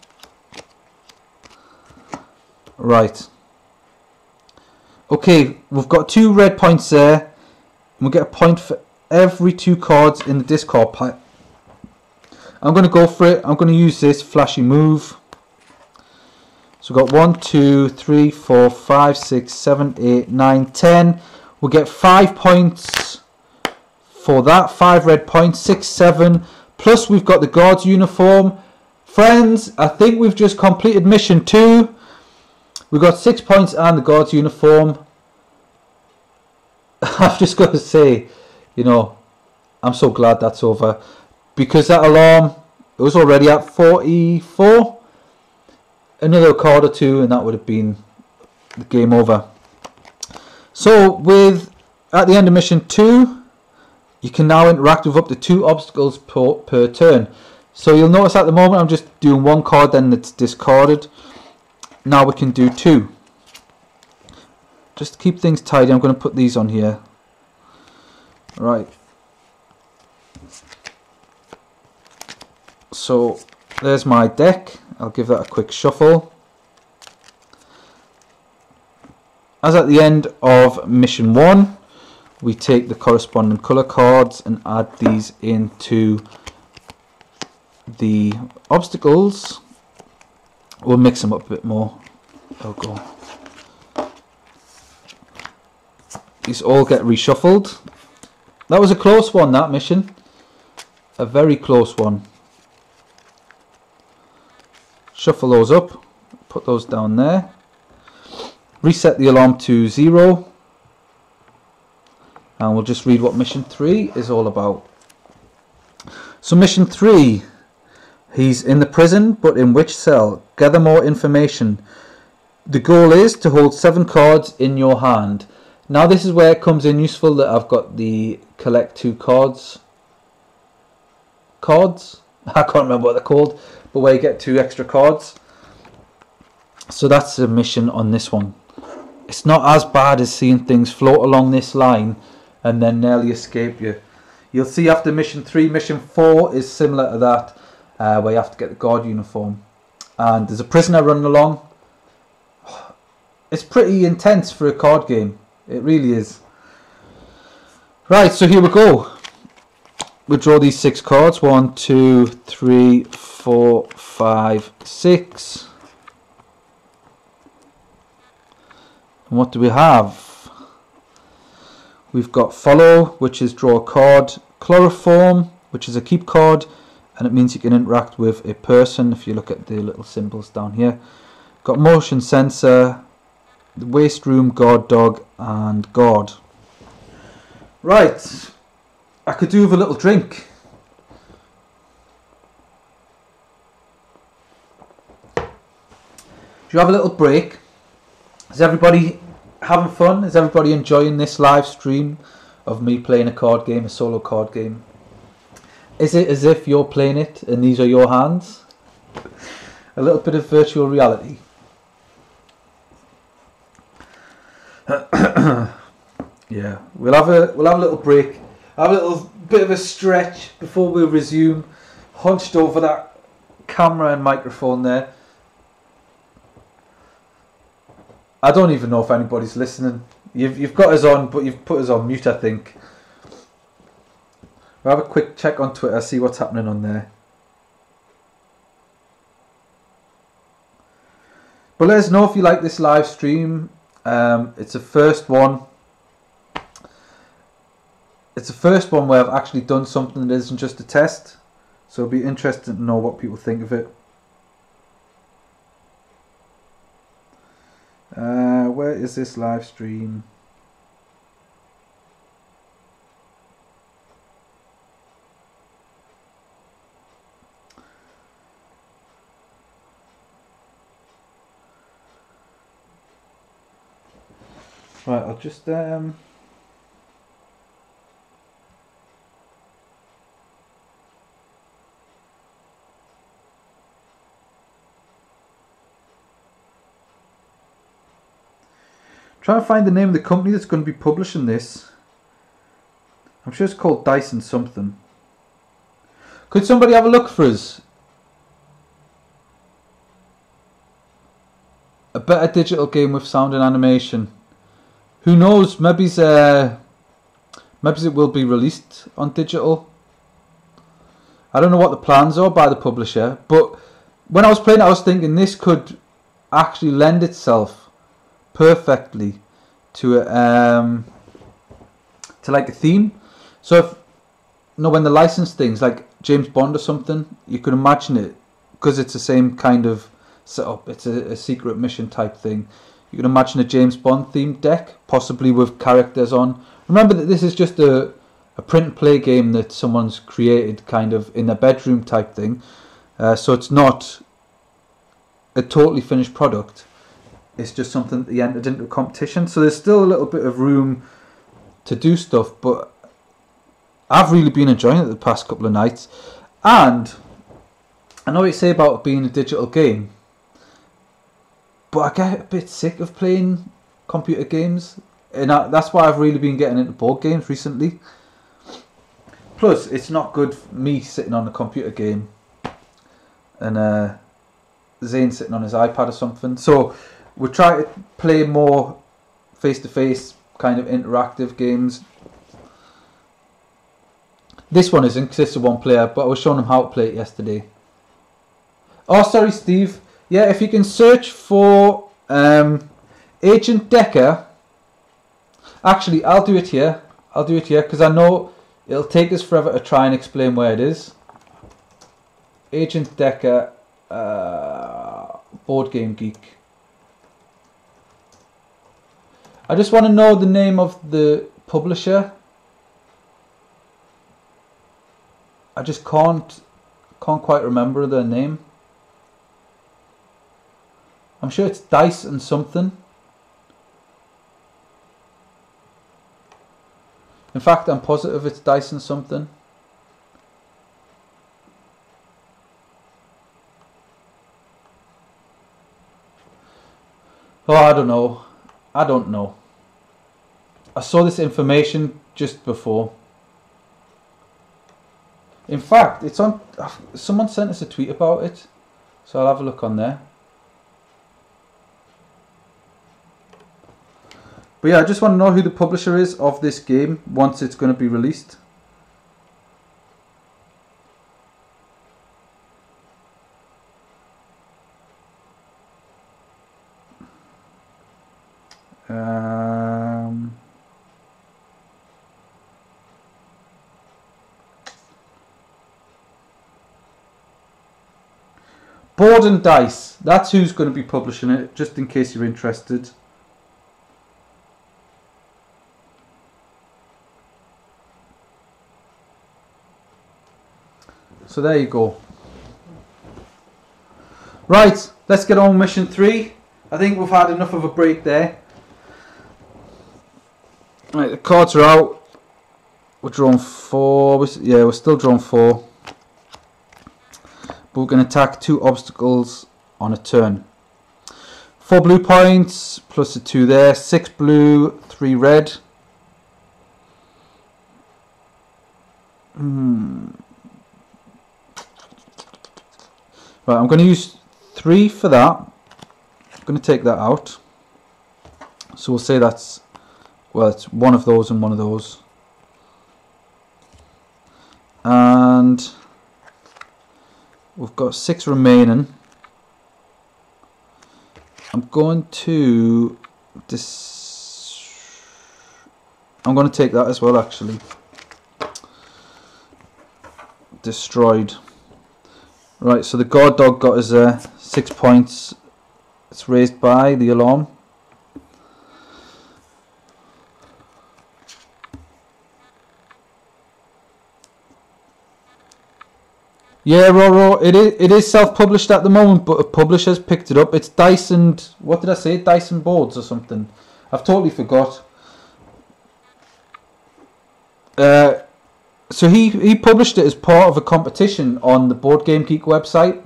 Right. Okay, we've got two red points there. And we'll get a point for every two cards in the discard pile. I'm going to go for it. I'm going to use this flashy move. So we've got one, two, three, four, five, six, seven, eight, nine, ten. We'll get five points for that. Five red points, six, seven. Plus we've got the guard's uniform. Friends, I think we've just completed mission two. We've got six points and the guard's uniform. I've just got to say, you know, I'm so glad that's over. Because that alarm, it was already at forty-four. Another card or two and that would have been the game over. So with, at the end of mission two, you can now interact with up to two obstacles per, per turn. So you'll notice at the moment I'm just doing one card, then it's discarded. Now we can do two. Just to keep things tidy, I'm going to put these on here. Right. So there's my deck. I'll give that a quick shuffle. As at the end of mission one, we take the corresponding colour cards and add these into the obstacles. We'll mix them up a bit more. Oh, go. These all get reshuffled. That was a close one, that mission. A very close one. Shuffle those up, put those down there, reset the alarm to zero, and we'll just read what mission three is all about. So mission three, he's in the prison, but in which cell? Gather more information. The goal is to hold seven cards in your hand. Now this is where it comes in useful that I've got the collect two cards. Cards? I can't remember what they're called. But where you get two extra cards. So that's the mission on this one. It's not as bad as seeing things float along this line and then nearly escape you. You'll see after mission three, mission four is similar to that, uh, where you have to get the guard uniform. And there's a prisoner running along. It's pretty intense for a card game. It really is. Right, so here we go. We'll draw these six cards. One, two, three, four, five, six. And what do we have? We've got follow, which is draw a card. Chloroform, which is a keep card, and it means you can interact with a person if you look at the little symbols down here. Got motion sensor, the waste room, guard dog, and guard. Right, I could do with a little drink. Do you have a little break? Is everybody having fun? Is everybody enjoying this live stream of me playing a card game, a solo card game? Is it as if you're playing it and these are your hands? A little bit of virtual reality. Yeah, we'll have a we'll have a little break, have a little bit of a stretch before we resume. Hunched over that camera and microphone there. I don't even know if anybody's listening. You've you've got us on, but you've put us on mute, I think. We'll have a quick check on Twitter, see what's happening on there. But let us know if you like this live stream. Um, it's the first one. It's the first one where I've actually done something that isn't just a test. So it'll be interesting to know what people think of it. Uh, where is this live stream? Right, I'll just um try and find the name of the company that's going to be publishing this. I'm sure it's called Dyson something. Could somebody have a look for us? A better digital game with sound and animation. Who knows? Maybe uh, maybe it will be released on digital. I don't know what the plans are by the publisher, but when I was playing it, I was thinking this could actually lend itself perfectly to a, um, to like a theme. So if you know, when they license things like James Bond or something, you could imagine it, because it's the same kind of setup. It's a, a secret mission type thing. You can imagine a James Bond themed deck, possibly with characters on. Remember that this is just a, a print and play game that someone's created kind of in their bedroom type thing. Uh, so it's not a totally finished product. It's just something that they entered into a competition. So there's still a little bit of room to do stuff, but I've really been enjoying it the past couple of nights. And I know what you say about it being a digital game, but I get a bit sick of playing computer games, and I, that's why I've really been getting into board games recently. Plus, it's not good for me sitting on a computer game and uh, Zane sitting on his iPad or something. So we try to play more face-to-face kind of interactive games. This one isn't because it's a one player, but I was showing him how to play it yesterday. Oh, sorry, Steve. Yeah, if you can search for um, Agent Decker. Actually, I'll do it here. I'll do it here because I know it'll take us forever to try and explain where it is. Agent Decker, uh, Board Game Geek. I just want to know the name of the publisher. I just can't can't quite remember their name. I'm sure it's Dice and something. In fact, I'm positive it's Dice and something. Oh, I don't know. I don't know. I saw this information just before. In fact, it's on. Someone sent us a tweet about it, so I'll have a look on there. But yeah, I just want to know who the publisher is of this game once it's going to be released. Um, Board and Dice. That's who's going to be publishing it, just in case you're interested. So there you go. Right, let's get on mission three. I think we've had enough of a break there. Right, the cards are out. We're drawing four. Yeah, we're still drawing four. But we're going to attack two obstacles on a turn. Four blue points, plus a two there. Six blue, three red. Hmm. Right, I'm going to use three for that. I'm going to take that out. So we'll say that's, well, it's one of those and one of those. And we've got six remaining. I'm going to this. I'm going to take that as well, actually. Destroyed. Right, so the guard dog got us uh, six points. It's raised by the alarm. Yeah, Roro, it is it is self-published at the moment, but a publisher's picked it up. It's Dice and what did I say? Dice and Boards or something. I've totally forgot. Uh. So he, he published it as part of a competition on the Board Game Geek website.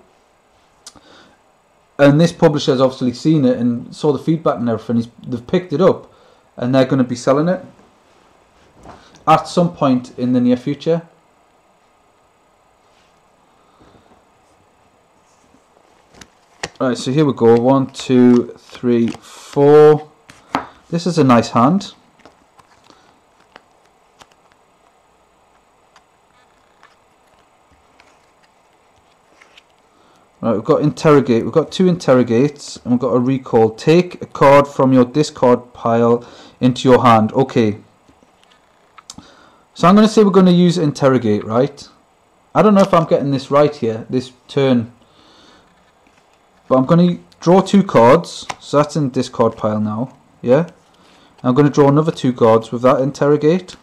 And this publisher has obviously seen it and saw the feedback and everything. He's, they've picked it up and they're going to be selling it at some point in the near future. Right, so here we go. One, two, three, four. This is a nice hand. Right, we've got interrogate. We've got two interrogates, and we've got a recall. Take a card from your discard pile into your hand. Okay. So I'm going to say we're going to use interrogate, right? I don't know if I'm getting this right here, this turn. But I'm going to draw two cards. So that's in the discard pile now. Yeah. I'm going to draw another two cards with that interrogate.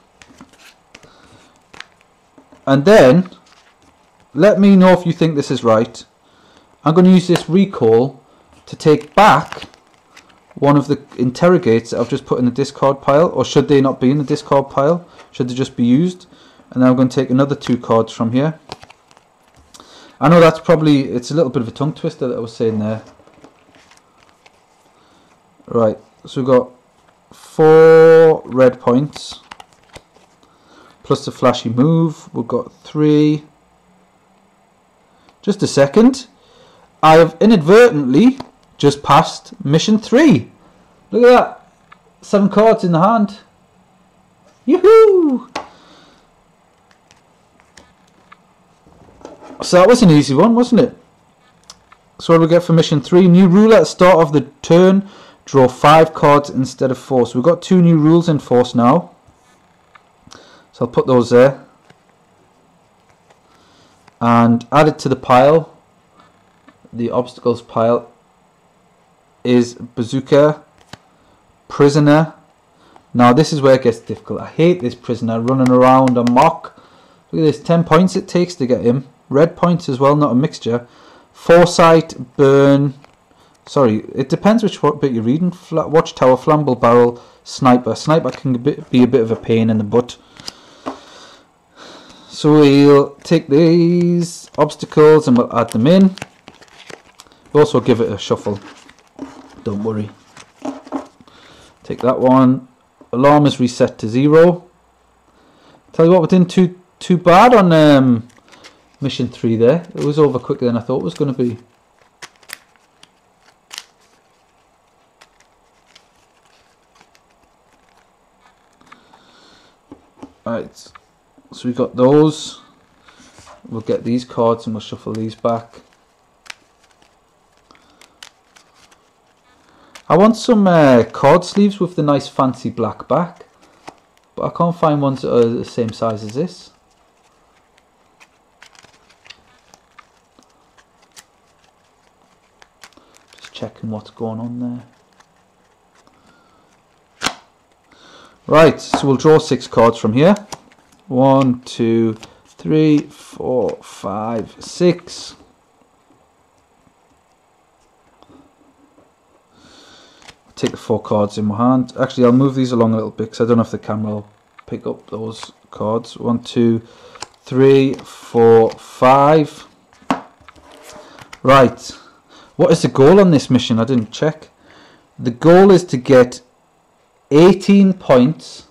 And then, let me know if you think this is right. I'm going to use this recall to take back one of the interrogates that I've just put in the discard pile, or should they not be in the discard pile? Should they just be used? And then I'm going to take another two cards from here. I know that's probably, it's a little bit of a tongue twister that I was saying there. Right, so we've got four red points, plus the flashy move. We've got three. Just a second. I have inadvertently just passed mission three. Look at that. Seven cards in the hand. Yoo-hoo! So that was an easy one, wasn't it? So what do we get for mission three? New rule at the start of the turn. Draw five cards instead of four. So we've got two new rules in force now. So I'll put those there. And add it to the pile. The obstacles pile is bazooka, prisoner. Now this is where it gets difficult. I hate this prisoner running around a mock. Look at this, ten points it takes to get him. Red points as well, not a mixture. Foresight, burn. Sorry, it depends which bit you're reading. Watchtower, flammable barrel, sniper. Sniper can be a bit of a pain in the butt. So we'll take these obstacles and we'll add them in. We'll also give it a shuffle. Don't worry. Take that one. Alarm is reset to zero. Tell you what, we didn't too too bad on um, mission three there. It was over quicker than I thought it was going to be. Right, so we got those. We'll get these cards and we'll shuffle these back. I want some uh, card sleeves with the nice fancy black back, but I can't find ones that are the same size as this. Just checking what's going on there. Right, so we'll draw six cards from here. One, two, three, four, five, six. Take the four cards in my hand. Actually, I'll move these along a little bit because I don't know if the camera will pick up those cards. One, two, three, four, five. Right. What is the goal on this mission? I didn't check. The goal is to get eighteen points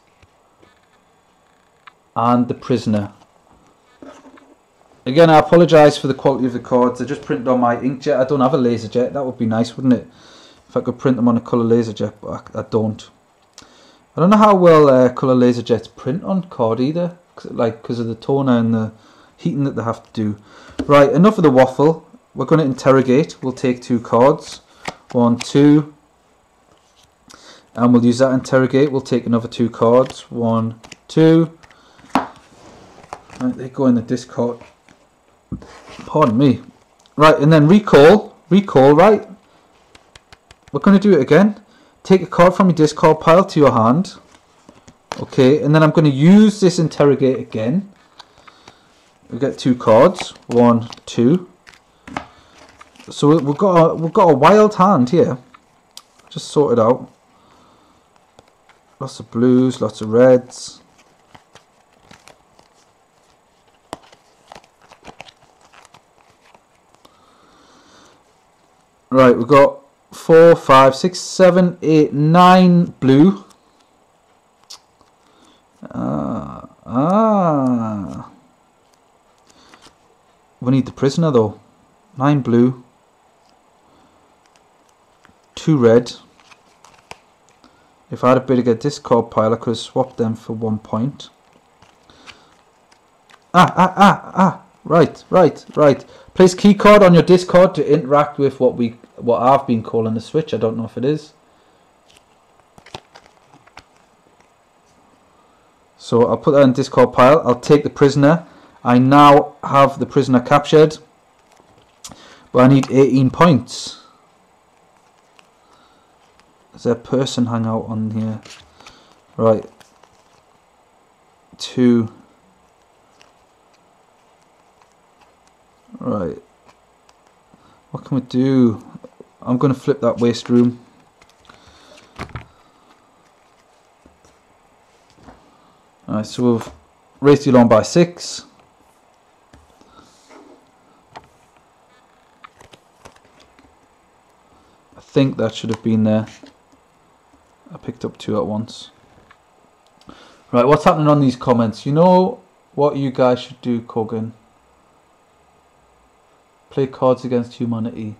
and the prisoner. Again, I apologise for the quality of the cards. They're just printed on my inkjet. I don't have a laser jet. That would be nice, wouldn't it? If I could print them on a colour laser jet, but I, I don't. I don't know how well uh, colour laser jets print on card either, cause, like because of the toner and the heating that they have to do. Right, enough of the waffle. We're going to interrogate. We'll take two cards. One, two. And we'll use that interrogate. We'll take another two cards. One, two. Right, they go in the discard. Pardon me. Right, and then recall. Recall, right? We're going to do it again. Take a card from your discard pile to your hand. Okay, and then I'm going to use this interrogate again. We get two cards. One, two. So we've got a, we've got a wild hand here. Just sort it out. Lots of blues, lots of reds. Right, we've got four, five, six, seven, eight, nine blue. Ah, ah. We need the prisoner though. Nine blue. Two red. If I had a bigger discard pile, I could have swapped them for one point. Ah, ah, ah, ah. Right, right, right. Place key card on your discard to interact with what we, what I've been calling the switch. I don't know if it is. So I'll put that in discard pile. I'll take the prisoner. I now have the prisoner captured, but I need eighteen points. Is there a person hang out on here? Right. Two. Right. What can we do? I'm going to flip that waste room. Alright, so we've raced you along by six. I think that should have been there. I picked up two at once. Right, what's happening on these comments? You know what you guys should do, Kogan? Play Cards Against Humanity.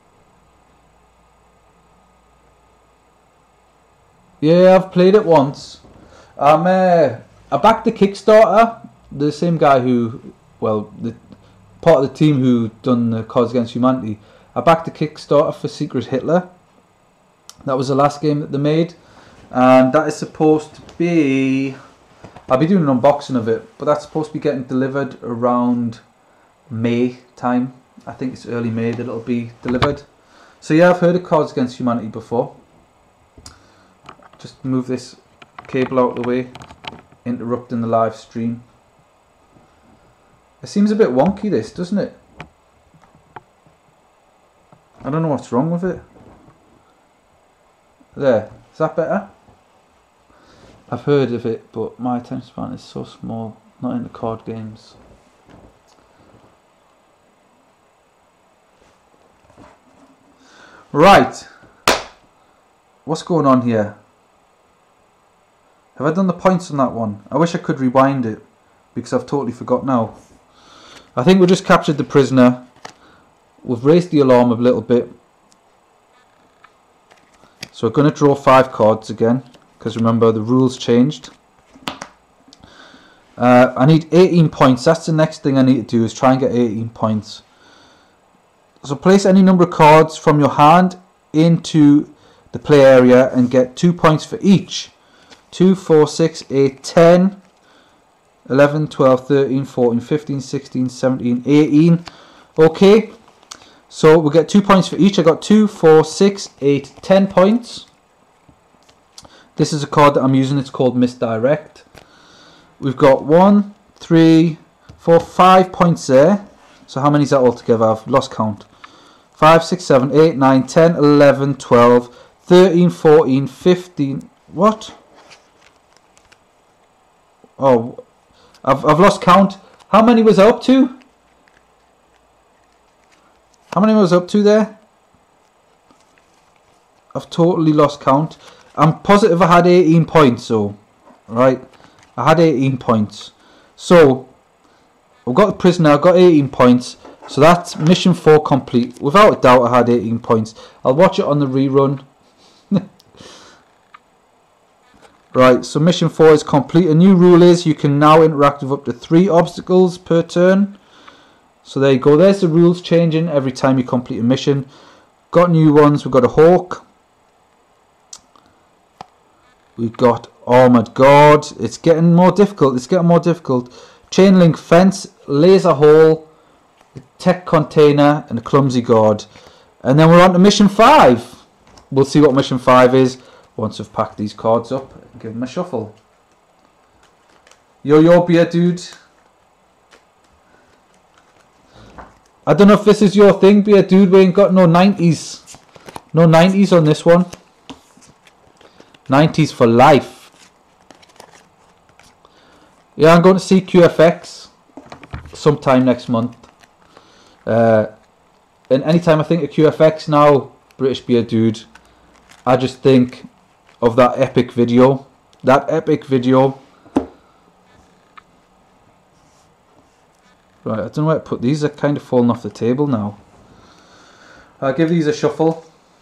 Yeah, I've played it once. Um, uh, I backed the Kickstarter. The same guy who, well, the part of the team who done the Cards Against Humanity. I backed the Kickstarter for Secret Hitler. That was the last game that they made, and that is supposed to be, I'll be doing an unboxing of it, but that's supposed to be getting delivered around May time. I think it's early May that it'll be delivered. So yeah, I've heard of Cards Against Humanity before. Just move this cable out of the way, interrupting the live stream. It seems a bit wonky, this, doesn't it? I don't know what's wrong with it. There, is that better? I've heard of it, but my attention span is so small, not into card games. Right, what's going on here? Have I done the points on that one? I wish I could rewind it, because I've totally forgot now. I think we just captured the prisoner. We've raised the alarm a little bit. So we're going to draw five cards again, because remember the rules changed. Uh, I need eighteen points. That's the next thing I need to do, is try and get eighteen points. So place any number of cards from your hand into the play area and get two points for each. two, four, six, eight, ten, eleven, twelve, thirteen, fourteen, fifteen, sixteen, seventeen, eighteen. Okay. So we'll get two points for each. I got two, four, six, eight, ten points. This is a card that I'm using. It's called Misdirect. We've got one, three, four, five points there. So how many is that altogether? I've lost count. five, six, seven, eight, nine, ten, eleven, twelve, thirteen, fourteen, fifteen. What? Oh, I've, I've lost count. How many was I up to? How many was I up to there? I've totally lost count. I'm positive I had eighteen points, so right. I had eighteen points. So I've got the prisoner, I've got eighteen points. So that's mission four complete. Without a doubt I had eighteen points. I'll watch it on the rerun. Right, so mission four is complete. A new rule is you can now interact with up to three obstacles per turn. So there you go. There's the rules changing every time you complete a mission. Got new ones. We've got a hawk. We've got armored guard. It's getting more difficult. It's getting more difficult. Chain link fence, laser hole, tech container, and a clumsy guard. And then we're on to mission five. We'll see what mission five is once I've packed these cards up and give them a shuffle. Yo, yo, beer dude. I don't know if this is your thing, beer dude. We ain't got no nineties. No nineties on this one. nineties for life. Yeah, I'm going to see Q F X sometime next month. Uh, and anytime I think of Q F X now, British beer dude, I just think of that epic video. That epic video. Right, I don't know where to put these. They're kind of falling off the table now. I'll give these a shuffle.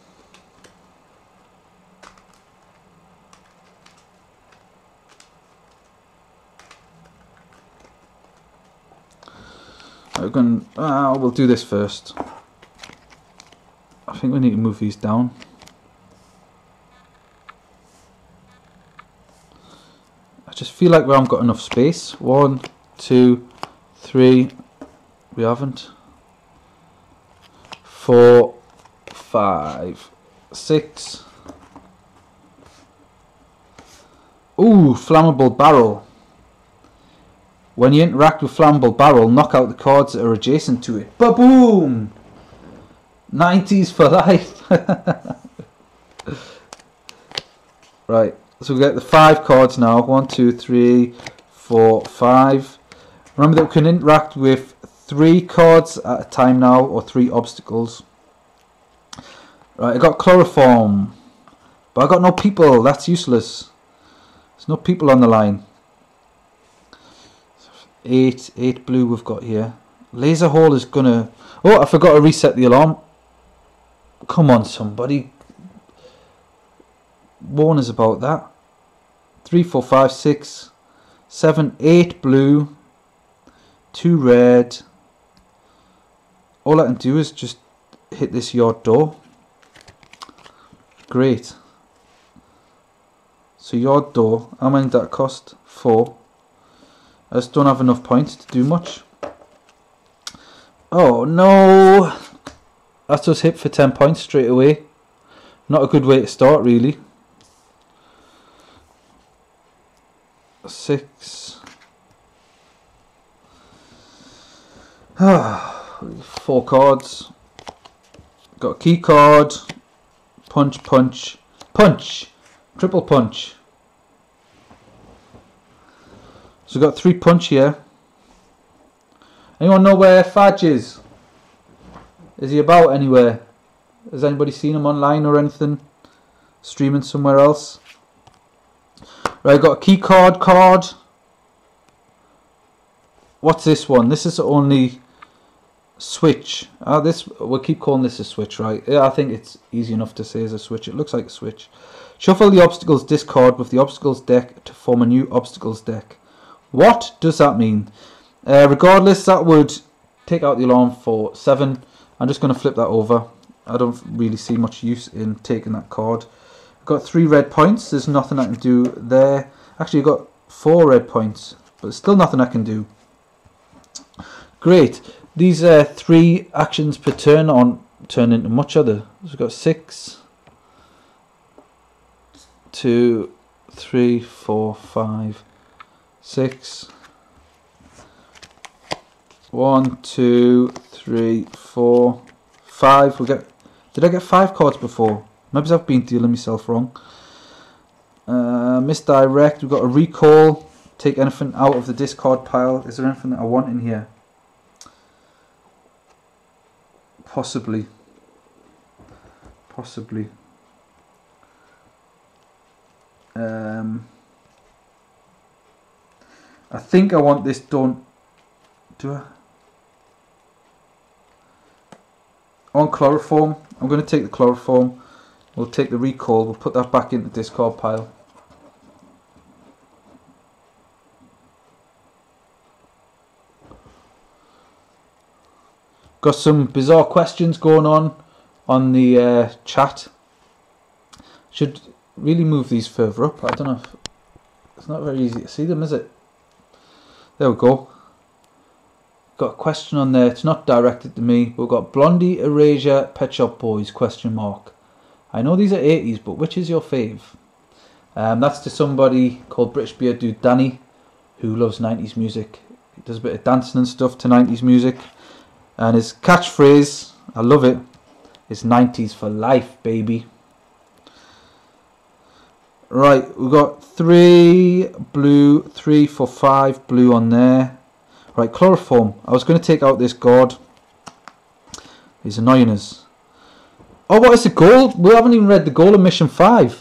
We're going. Uh, we'll do this first. I think we need to move these down. I just feel like we haven't got enough space. One, two, three. We haven't. Four, five, six. Ooh, flammable barrel. When you interact with flammable barrel, knock out the cards that are adjacent to it. Ba-boom! nineties for life. Right, so we get the five cards now. One, two, three, four, five. Remember that we can interact with three cards at a time now, or three obstacles. Right, I got chloroform, but I got no people. That's useless. There's no people on the line. Eight, eight blue we've got here. Laser hole is gonna. Oh, I forgot to reset the alarm. Come on, somebody. Warn us about that. Three, four, five, six, seven, eight blue. Two red. All I can do is just hit this yard door. Great. So yard door. How many did that cost? Four. I just don't have enough points to do much. Oh no! That's just hit for ten points straight away. Not a good way to start, really. Six. Four cards. Got a key card. Punch, punch, punch. Triple punch. So we've got three punch here. Anyone know where Fadge is? Is he about anywhere? Has anybody seen him online or anything? Streaming somewhere else? Right, got a key card card. What's this one? This is only switch. Ah, this we'll keep calling this a switch, right? Yeah, I think it's easy enough to say as a switch. It looks like a switch. Shuffle the obstacles discard with the obstacles deck to form a new obstacles deck. What does that mean? Uh, regardless, that would take out the alarm for seven. I'm just going to flip that over. I don't really see much use in taking that card. I've got three red points. There's nothing I can do there. Actually, I've got four red points, but still nothing I can do. Great. These uh, three actions per turn on turn into much other. So we've got six, two, three, four, five, six. One, two, three, four, five. We get. Did I get five cards before? Maybe I've been dealing myself wrong. Uh, misdirect. We've got a recall. Take anything out of the discard pile. Is there anything that I want in here? Possibly. Possibly. Um, I think I want this done. Do I? On chloroform. I'm going to take the chloroform. We'll take the recall. We'll put that back in the discard pile. Got some bizarre questions going on on the uh, chat. Should really move these further up. I don't know if it's not very easy to see them, is it? There we go. Got a question on there. It's not directed to me. We've got Blondie, Erasure, Pet Shop Boys, question mark. I know these are eighties, but which is your fave? Um, that's to somebody called British Beard Dude Danny, who loves nineties music. He does a bit of dancing and stuff to nineties music. And his catchphrase, I love it, is nineties for life, baby. Right, we've got three blue, three for five blue on there. Right, chloroform. I was going to take out this god. He's annoying us. Oh, what is the goal? We haven't even read the goal of mission five.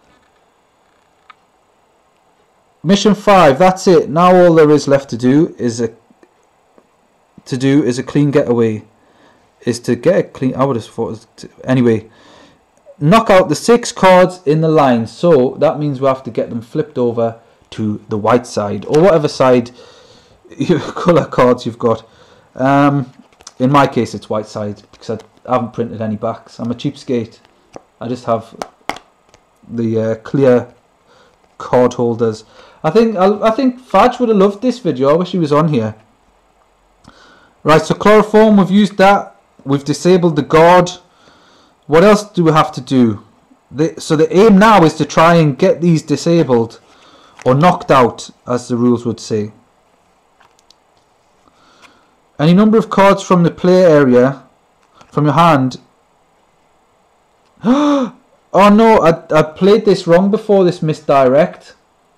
Mission five, that's it. Now all there is left to do is a to do is a clean getaway. Is to get a clean. I would have thought. It was to, anyway, knock out the six cards in the line. So that means we have to get them flipped over to the white side or whatever side colour cards you've got. Um, in my case, it's white side because I haven't printed any backs. I'm a cheapskate. I just have the uh, clear card holders. I think I, I think Fadge would have loved this video. I wish he was on here. Right, so chloroform, we've used that. We've disabled the guard. What else do we have to do? The, so the aim now is to try and get these disabled or knocked out, as the rules would say. Any number of cards from the play area, from your hand. Oh no, I, I played this wrong before this misdirect.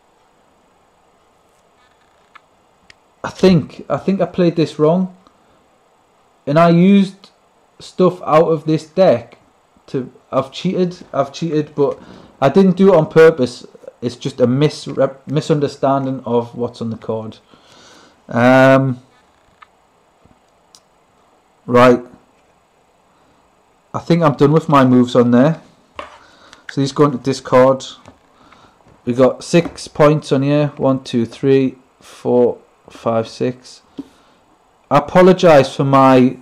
I think, I think I played this wrong. And I used stuff out of this deck to... I've cheated, I've cheated, but I didn't do it on purpose. It's just a mis misunderstanding of what's on the card. Um, right. I think I'm done with my moves on there. So these go into discard. We got six points on here. One, two, three, four, five, six. I apologise for my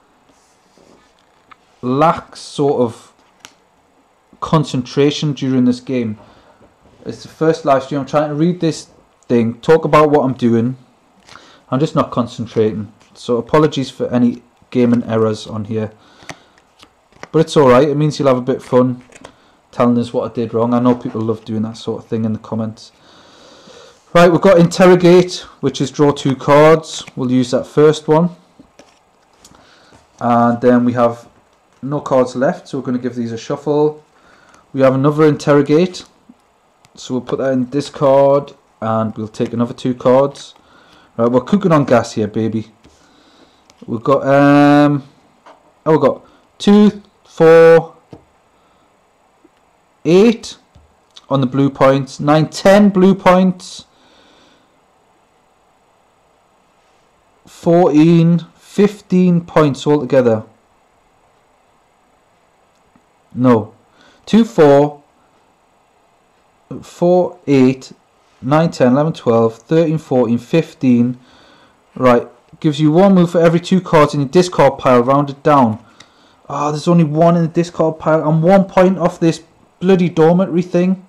lax sort of concentration during this game. It's the first live stream. I'm trying to read this thing, talk about what I'm doing. I'm just not concentrating. So apologies for any gaming errors on here. But it's alright. It means you'll have a bit of fun telling us what I did wrong. I know people love doing that sort of thing in the comments. Right, we've got interrogate, which is draw two cards. We'll use that first one. And then we have no cards left, so we're going to give these a shuffle. We have another interrogate, so we'll put that in discard, and we'll take another two cards. Right, we're cooking on gas here, baby. We've got, um, oh, we've got two, four, eight on the blue points, nine, ten blue points. fourteen, fifteen points altogether. No. two, four, four, eight, nine, ten, eleven, twelve, thirteen, fourteen, fifteen. Right. Gives you one move for every two cards in your discard pile, rounded down. Ah, oh, there's only one in the discard pile. I'm one point off this bloody dormitory thing.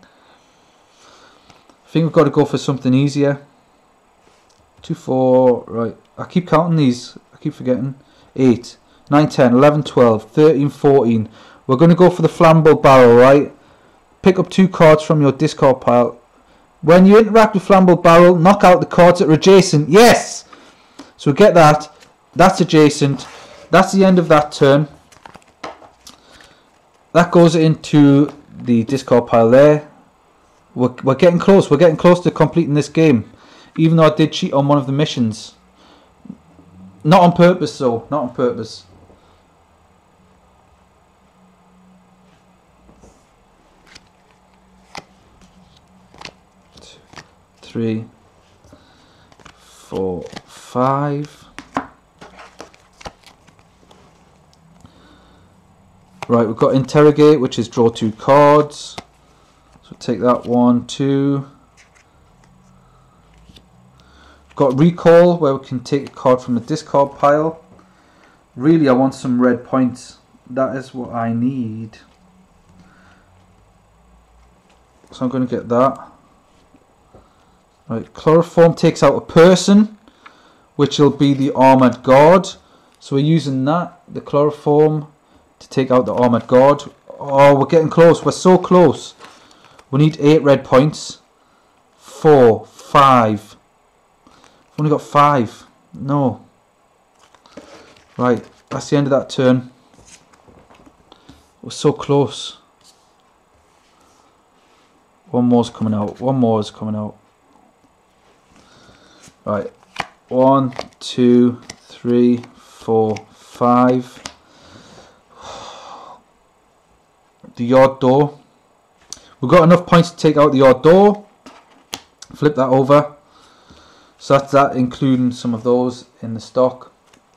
I think we've got to go for something easier. two, four, right. I keep counting these. I keep forgetting. eight, nine, ten, eleven, twelve, thirteen, fourteen. We're going to go for the flammable barrel, right? Pick up two cards from your discard pile. When you interact with flammable barrel, knock out the cards that are adjacent. Yes! So we get that. That's adjacent. That's the end of that turn. That goes into the discard pile there. We're, we're getting close. We're getting close to completing this game. Even though I did cheat on one of the missions. Not on purpose, though. Not on purpose. Two, three, four, five. Right, we've got interrogate, which is draw two cards. So take that one, two. Got recall, where we can take a card from the discard pile. Really, I want some red points. That is what I need. So I'm going to get that. Right, chloroform takes out a person, which will be the armored guard. So we're using that, the chloroform, to take out the armored guard. Oh, we're getting close. We're so close. We need eight red points. Four, five. I've only got five. No. Right, that's the end of that turn. We're so close. One more's coming out. One more is coming out. Right. One, two, three, four, five. The yard door. We've got enough points to take out the yard door. Flip that over. So that's that, including some of those in the stock.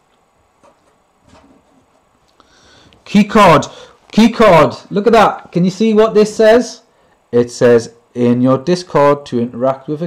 Key card. Key card. Look at that. Can you see what this says? It says in your discard to interact with a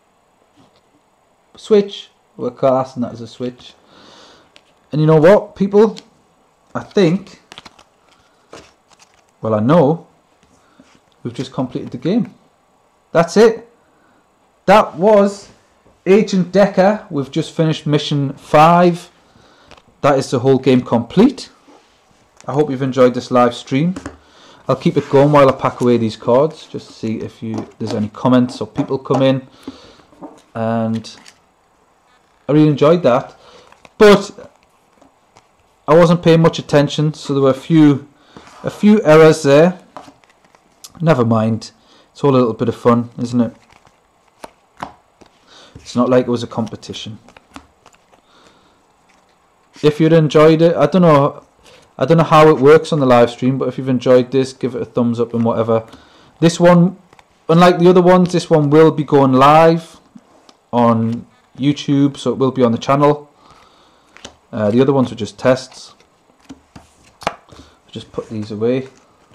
switch. We're casting that as a switch. And you know what, people? I think, well, I know we've just completed the game. That's it. That was Agent Decker. We've just finished mission five. That is the whole game complete. I hope you've enjoyed this live stream. I'll keep it going while I pack away these cards, just to see if you there's any comments or people come in. And I really enjoyed that, but I wasn't paying much attention, so there were a few a few errors there. Never mind. It's all a little bit of fun, isn't it? It's not like it was a competition. If you'd enjoyed it, I don't know I don't know how it works on the live stream, but if you've enjoyed this, give it a thumbs up and whatever. This one, unlike the other ones, this one will be going live on YouTube, so it will be on the channel. Uh, the other ones were just tests. Just put these away.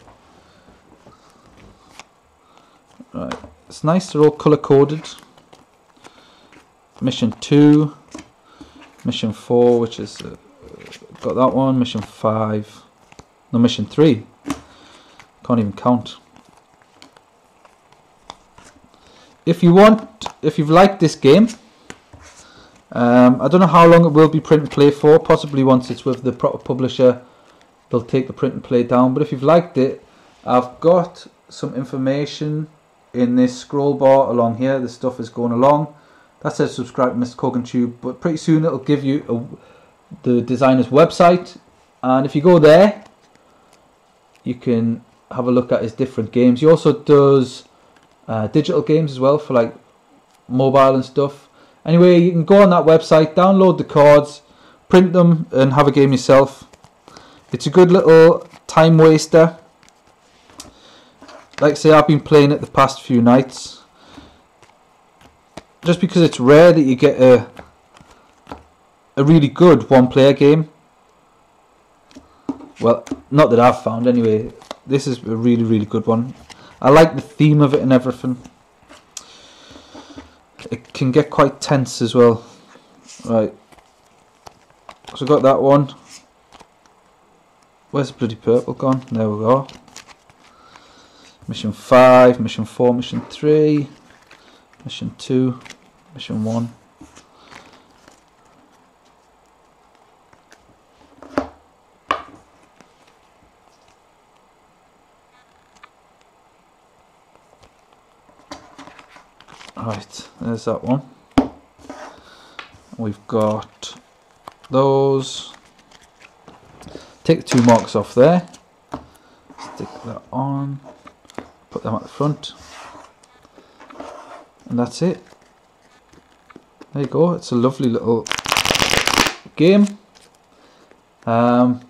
Right, it's nice, they're all color coded. Mission two, mission four, which is uh, got that one. Mission five, no, mission three. Can't even count. If you want, if you've liked this game, um, I don't know how long it will be print and play for. Possibly once it's with the proper publisher, they'll take the print and play down. But if you've liked it, I've got some information in this scroll bar along here. The stuff is going along. That says subscribe to Mister Kogan Tube, but pretty soon it'll give you a, the designer's website, and if you go there, you can have a look at his different games. He also does uh, digital games as well for like mobile and stuff. Anyway, you can go on that website, download the cards, print them, and have a game yourself. It's a good little time waster. Like I say, I've been playing it the past few nights. Just because it's rare that you get a a really good one-player game. Well, not that I've found anyway. This is a really, really good one. I like the theme of it and everything. It can get quite tense as well. Right. So got that one. Where's the bloody purple gone? There we go. Mission five, mission four, mission three, mission two, mission one. Right, there's that one. We've got those. Take the two marks off there. Stick that on. Put them at the front. And that's it. There you go. It's a lovely little game. Um,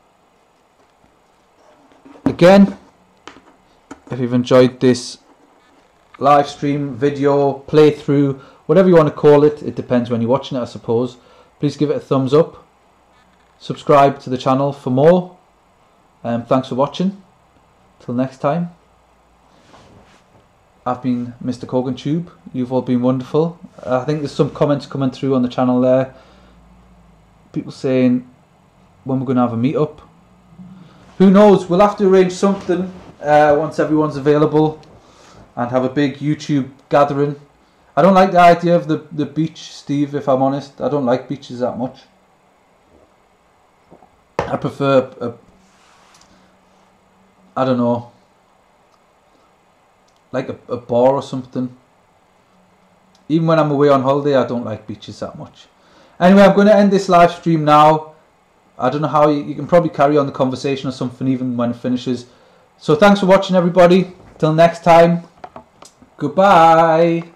again, if you've enjoyed this live stream, video, playthrough, whatever you want to call it, it depends when you're watching it, I suppose. Please give it a thumbs up. Subscribe to the channel for more. Um, thanks for watching. Till next time. I've been Mister Kogan Tube. You've all been wonderful. I think there's some comments coming through on the channel there. People saying when we're going to have a meet-up. Who knows? We'll have to arrange something uh, once everyone's available. And have a big YouTube gathering. I don't like the idea of the, the beach, Steve, if I'm honest. I don't like beaches that much. I prefer, a, I don't know, like a, a bar or something. Even when I'm away on holiday, I don't like beaches that much. Anyway, I'm going to end this live stream now. I don't know how, you, you can probably carry on the conversation or something even when it finishes. So thanks for watching, everybody. Till next time. Goodbye.